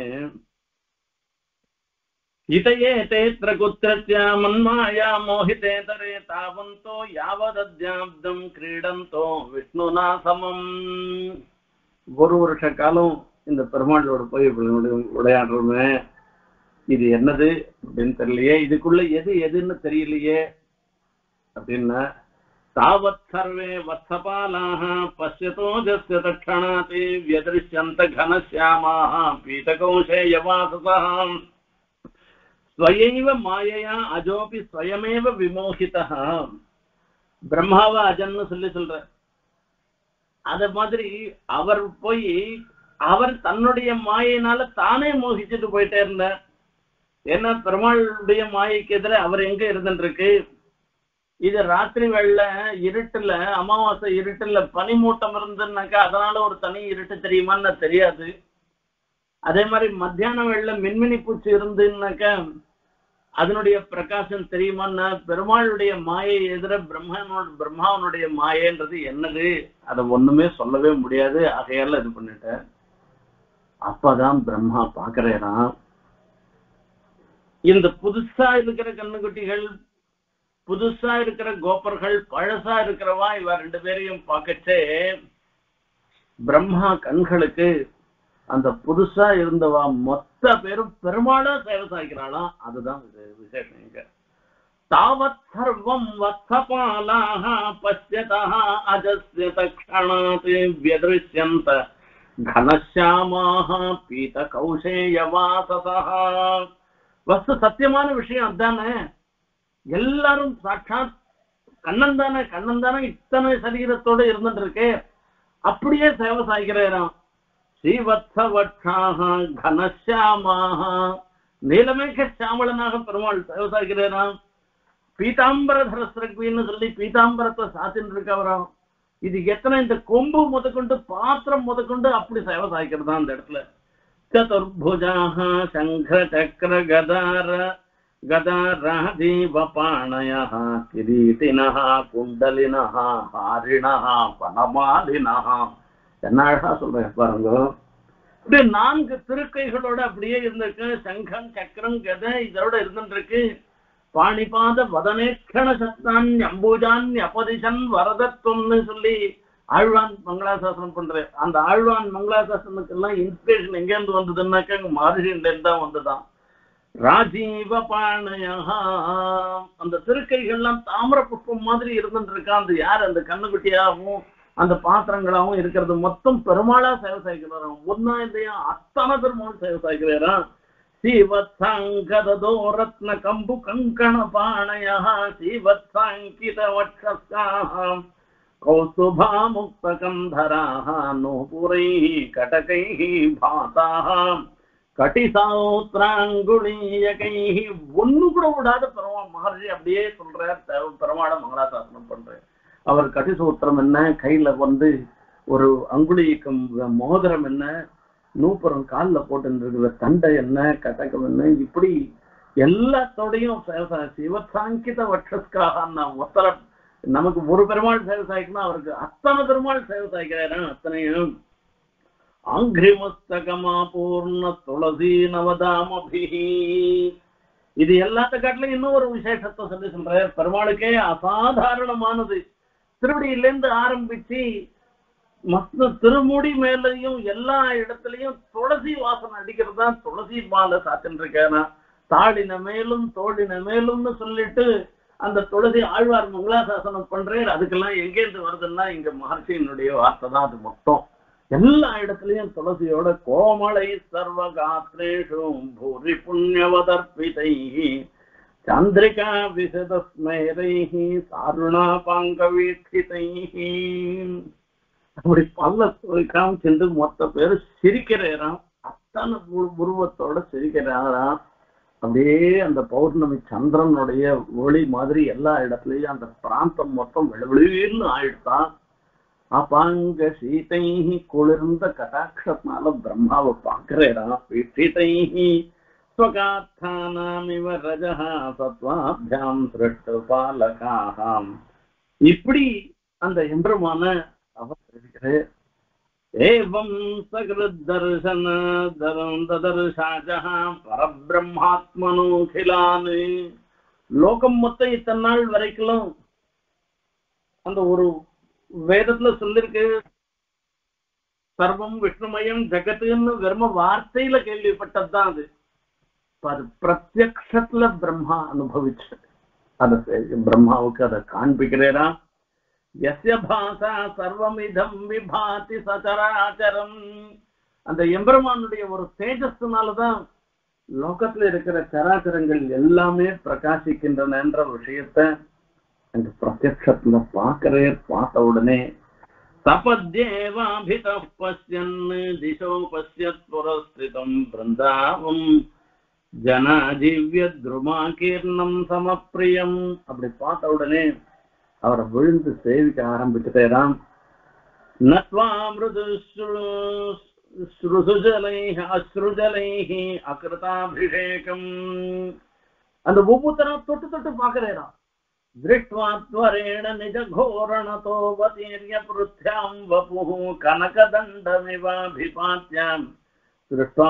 இதையே தேத்திர குத்திர மன்மாயா மோகிதே தரே தாவந்தோ யாவதத்யாப்தம் கிரீடந்தோ விஷ்ணுனா சமம். ஒரு வருஷ காலம் இந்த பெருமாளோட போய் விளையாடுறோமே, இது என்னது அப்படின்னு தெரியலையே, இதுக்குள்ள எது எதுன்னு தெரியலையே அப்படின்னா தாவத் சர்வே வத்சபாலாஹ பஸ்யதோ ஜஸ்ய தக்ஷணாதி வ்யதிருஷ்யந்த கனஸ்யாமாஹ பீதகௌஷேயவாசஸஹ ஸ்வயைவ மாயையா அஜோபி ஸ்வயமேவ விமோகிதஹ. பிரம்மாவா அஜன்னு சொல்ற. அத மாதிரி அவர் போய் அவர் தன்னுடைய மாயினால தானே மோகிச்சுட்டு போயிட்டே இருந்தார். ஏன்னா பெருமாளுடைய மாயைக்கு எதிர அவர் எங்க இருந்துருக்கு. இது ராத்திரி வெள்ள இருட்டுல, அமாவாசை இருட்டுல பனிமூட்டம் இருந்துன்னாக்கா அதனால ஒரு தனி இருட்டு தெரியுமான்னு தெரியாது. அதே மாதிரி மத்தியான வெள்ள மின்மினி பூச்சி இருந்துன்னாக்கா அதனுடைய பிரகாசம் தெரியுமான்னா பெருமாளுடைய மாயை எதிர பிரம்மாவனுடைய மாயன்றது என்னது அதை ஒண்ணுமே சொல்லவே முடியாது. ஆகையால இது பண்ணிட்டேன். அப்பதான் பிரம்மா பாக்குறேன், இந்த புதுசா இருக்கிற கண்ணுக்குட்டிகள், புதுசா இருக்கிற கோபர்கள், பழசா இருக்கிறவா இவ 2 பேரையும் பார்க்கச்சே பிரம்மா கண்களுக்கு அந்த புதுசா இருந்தவா மொத்த பேரும் பெருமாளா சேவை சாய்க்கிறாளாம். அதுதான் விசேஷம். இங்க தாவத் சர்வம் வத்சபாலாஹ பஸ்யதஹ அஜஸ்ய தக்ஷணாத் வ்யதிருஷ்யந்த கனஸ்யாமாஹ பீதகௌஷேயவாசஸஹ. வஸ்து சத்தியமான விஷயம் அதானே. எல்லாரும் சாட்சாத் கண்ணன் தானே, கண்ணன் தானே இத்தனை சரீரத்தோட இருந்துட்டு இருக்கே. அப்படியே சேவை சாய்க்கிறாராம். ஸ்ரீவத்சவட்சாஹ கனஸ்யாமாஹ, நீலமேக சாமளனாக பெருமாள் சேவை சாய்க்கிறாராம். பீதாம்பரதரஸ்ரக்வின்னு சொல்லி பீதாம்பரத்தை சாத்தின்னு இருக்கவராம். இது எத்தனை, இந்த கொம்பு முதற்கொண்டு பாத்திரம் முதற்கொண்டு அப்படி சேவை சாய்க்கிறதா அந்த இடத்துல. சதுர்புஜாஹ சங்க சக்கர கதார கதாராதீவபாணயஹ கிரீட்டினஹ குண்டலினஹ ஹாரிணஹ பனமாலினஹ. என்ன அழகா சொல்றேன் பாருங்க. இப்படி 4 திருக்கைகளோட அப்படியே இருந்திருக்கு. சங்கம் சக்கரம் கதை இதோட இருந்துருக்கு. பாணிபாத வதனேக்ஷண சத்தான் அம்பூஜான் அப்பதிசன் வரதத்துவம்னு சொல்லி ஆழ்வான் மங்களாசாசனம் பண்ற. அந்த ஆழ்வான் மங்களாசாசனத்துக்கு எல்லாம் இன்ஸ்பிரேஷன் எங்க இருந்து வந்ததுன்னாக்கா மகர்ஷியில தான் வந்துதான். ராஜீவ பாணயா, அந்த திருக்கைகள்லாம் தாமிர புஷ்பம் மாதிரி இருந்துட்டு இருக்கா. அந்த யார் அந்த கண்ணுக்குட்டியாகவும் அந்த பாத்திரங்களாகவும் இருக்கிறது மொத்தம் பெருமாளா சேவை சாய்க்கிறாராம். ஒன்னா இல்லையா, அத்தனை பெருமாள் சேவை சாய்க்கிறாராம். ஸ்ரீவத்சாங்கதோ ரத்ன கம்பு கங்கண பாணயா ஸ்ரீவத்சாங்கித வட்சஸ்காம் கௌஸ்துபா முக்த கந்தராஹ நூபுரைஹ கடகைஹ பாதாஹ கட்டிசாத்ராங்குளீயகைஹ. ஒண்ணு கூட விடாத பெருமாள் மகர்ஷி அப்படியே சொல்றார். பெருமாள மங்களாசாசனம் பண்றார். அவர் கட்டிசூத்திரம் என்ன, கையில ஒரு அங்குலியக்கம் மோதிரம் என்ன, நூப்புறம் காலில் போட்டு இருக்கிற தண்டை என்ன, கட்டகம் என்ன, இப்படி எல்லாத்தோடையும் சிவசாங்கித வட்சஸ்காக ஒத்தர நமக்கு ஒரு பெருமாள் சேவை சாய்க்கணும், அவருக்கு அத்தனை பெருமாள் சேவை சாய்க்கிறாரா. அத்தனையும் ஆங்கிரிமஸ்தகமா பூர்ண துளசி நவதாமபிஹி. இது எல்லாத்த காட்டிலும் இன்னும் ஒரு விசேஷத்தை சொல்லி சொல்றார். பெருமாளுக்கே அசாதாரணமானது. திருவடியிலேருந்து ஆரம்பிச்சு மொத்த திருமுடி மேலையும் எல்லா இடத்துலயும் துளசி வாசனை அடிக்கிறது தான். துளசி மாலை சாத்தின்னு இருக்கேனா, தாளின மேலும் தோழின மேலும்னு சொல்லிட்டு அந்த துளசி ஆழ்வார் மங்களாசாசனம் பண்றேன். அதுக்கெல்லாம் எங்கேருந்து வருதுன்னா இங்க மகர்ஷியினுடைய வார்த்தை தான் அது மொத்தம். எல்லா இடத்துலயும் துளசியோட கோமலை சர்வகாத்ரேஷும் பூரி புண்ணியவதர்பிதைஹி சந்திரிகா விசதஸ்மரைஹி சாருணா பாங்கவீட்சிதைஹி. அப்படி பல்ல காமிச்சு மொத்த பேரு சிரிக்கிறாராம். அத்தனை உருவத்தோட சிரிக்கிறாராம். அப்படியே அந்த பௌர்ணமி சந்திரனுடைய ஒளி மாதிரி எல்லா இடத்துலயும் அந்த பிராந்தம் மொத்தம் வெளிவெளின்னு ஆயிடுதான். அபாங்க சீதைஹி குளிர்ந்த கடாட்சத்தினால பிரம்மாவை பார்க்கிறேராம். சீதைஹி ஸ்வகாத்தானாமிவ ரஜஹ சத்வாப்யாம் சிருஷ்ட பாலகாஹாம். இப்படி அந்த எம்பெருமான அவர் இருக்கிறார். ஏவம் சகிருத்தர்ஷன ததர்ஷாஜஹ பரபிரம்மாத்மனோகிலான். லோகம் மொத்தம் இத்தனை நாள் வரைக்கும் அந்த ஒரு வேதத்துல சொல்லிருக்கு, சர்வம் விஷ்ணுமயம் ஜெகத்துன்னு வெறும வார்த்தையில கேள்விப்பட்டதுதான். அது பிரத்யக்ஷத்துல பிரம்மா அனுபவிச்சது. அதை பிரம்மாவுக்கு அதை காண்பிக்கிறேரா. யஸ்ய பாசா சர்வமிதம் விபாதி சச்சராச்சரம். அந்த எம்பெருமானுடைய ஒரு தேஜஸ்னாலதான் லோகத்துல இருக்கிற சராச்சரங்கள் எல்லாமே பிரகாசிக்கின்றன என்ற விஷயத்தை அந்த பிரத்யக்ஷத்துல பார்க்கிறே. பார்த்த உடனே தபத்யேவாபித பஷ்யன் திசோ பஷ்யத் புரஸ்திதம் பிருந்தாவம் ஜனாஜீவ்ய துருமாகீர்ணம் சமப்பிரியம். அப்படி பார்த்த உடனே அவரை விழுந்து சேவிக்க ஆரம்பிச்சுட்டேராம். நத்வா மிருது ஸ்ருசுஜலைஹ அஸ்ருஜலைஹி அகிருதாபிஷேகம். அந்த ஒவ்வொருத்தரும் தொட்டு தொட்டு பார்க்கிறேராம். திருஷ்ட்வாத்வரேண நிஜ கோரணதோ வதீர்ய புருத்யாம் வபுஹ கனகதண்டமிவாபிபாத்யாம் திருஷ்ட்வா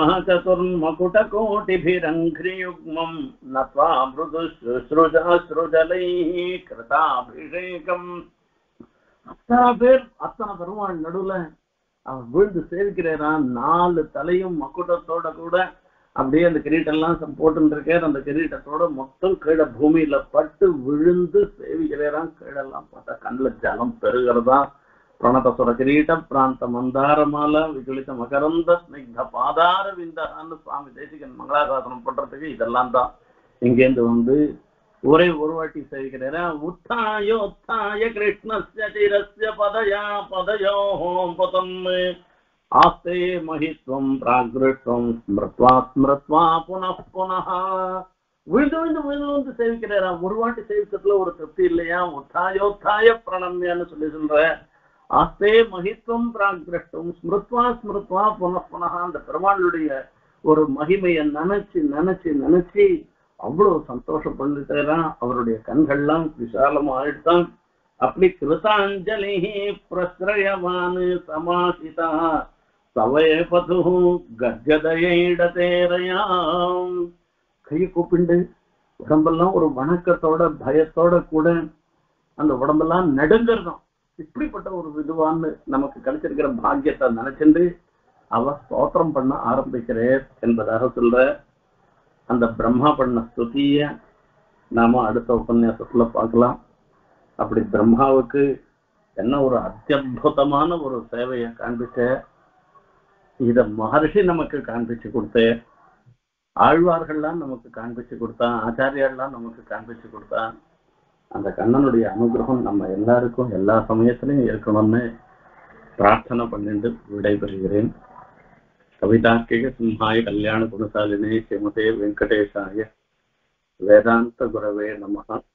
சதுர்மகுடகோட்டிபிரங்கிரியுக்மம் நத்வா மிருது ஸ்ருஜலைஹி கிருதாபிஷேகம். அத்தனை பேர் அத்தனை பெருமாள் நடுவுல அவர் விழுந்து சேவிக்கிறாராம். 4 தலையும் மகுடத்தோட கூட அப்படியே அந்த கிரீட்டெல்லாம் போட்டு இருக்கார். அந்த கிரீட்டத்தோட மொத்தம் கீழே பூமியில பட்டு விழுந்து சேவிக்கிறாராம். கீழெல்லாம் பார்த்தா கண்ணுல ஜலம் பெருகிறதா. பிரணதசுர கிரீட்ட பிராந்த மந்தாரமால விகுலித மகரந்த ஸ்னிக்த பாதார விந்தான்னு சுவாமி தேசிகன் மங்களாசாசனம் பண்றதுக்கு இதெல்லாம் தான் இங்கேருந்து ஒரே ஒரு வாட்டி சேவிக்கிறேன். உத்தாயோத்தாய கிருஷ்ணஸ்ய சிரஸ்ய பதயா பதயோஹோம் பதம் ஆஸ்தே மஹித்வம் பிராகிருஷ்டம் ஸ்மிருத்வா ஸ்மிருத்வா புனః புனः. விழுந்து விழுந்து விழுந்து விழுந்து சேவிக்கிறாரா. ஒரு வாட்டி சேவிக்கிறதுல ஒரு திருப்தி இல்லையா. உத்தாயோத்தாய பிரணம்யான்னு சொல்ற. ஆஸ்தே மஹித்வம் பிராகிருஷ்டம் ஸ்மிருத்வா ஸ்மிருத்வா புனః புனः. அந்த பெருமாளுடைய ஒரு மகிமையை நினைச்சு நினைச்சு நினைச்சு அவ்வளவு சந்தோஷப்பட்டுட்டாராம். அவருடைய கண்கள்லாம் விசாலமாயிட்டான். அப்படி கிருதாஞ்சலி பிரஸ்ரயவான் சமாசிதா சவயபது கஜதயடதேரையாம். கை கூப்பிண்டு உடம்பெல்லாம் ஒரு வணக்கத்தோட பயத்தோட கூட அந்த உடம்பெல்லாம் நடுங்கிறதும். இப்படிப்பட்ட ஒரு விதுவான்னு நமக்கு கிடைச்சிருக்கிற பாக்கியத்தை நினைச்சுட்டு அவ ஸ்தோத்திரம் பண்ண ஆரம்பிக்கிறேன் என்பதாக சொல்ற. அந்த பிரம்மா பண்ண ஸ்துதிய நாம அடுத்த உபன்யாசத்துல பார்க்கலாம். அப்படி பிரம்மாவுக்கு என்ன ஒரு அத்தியுதமான ஒரு சேவையை காண்பிச்ச, இத மகர்ஷி நமக்கு காண்பிச்சு கொடுத்த, ஆழ்வார்கள்லாம் நமக்கு காண்பிச்சு கொடுத்தான், ஆச்சாரியெல்லாம் நமக்கு காண்பிச்சு கொடுத்தான். அந்த கண்ணனுடைய அனுகிரகம் நம்ம எல்லாருக்கும் எல்லா சமயத்திலையும் இருக்கணும்னு பிரார்த்தனை பண்ணிட்டு விடைபெறுகிறேன். கவிதார்க்கிக சிம்ஹாய கல்யாண குணசாலினே ஸ்ரீமதே வெங்கடேசாய வேதாந்த குரவே நமஹ.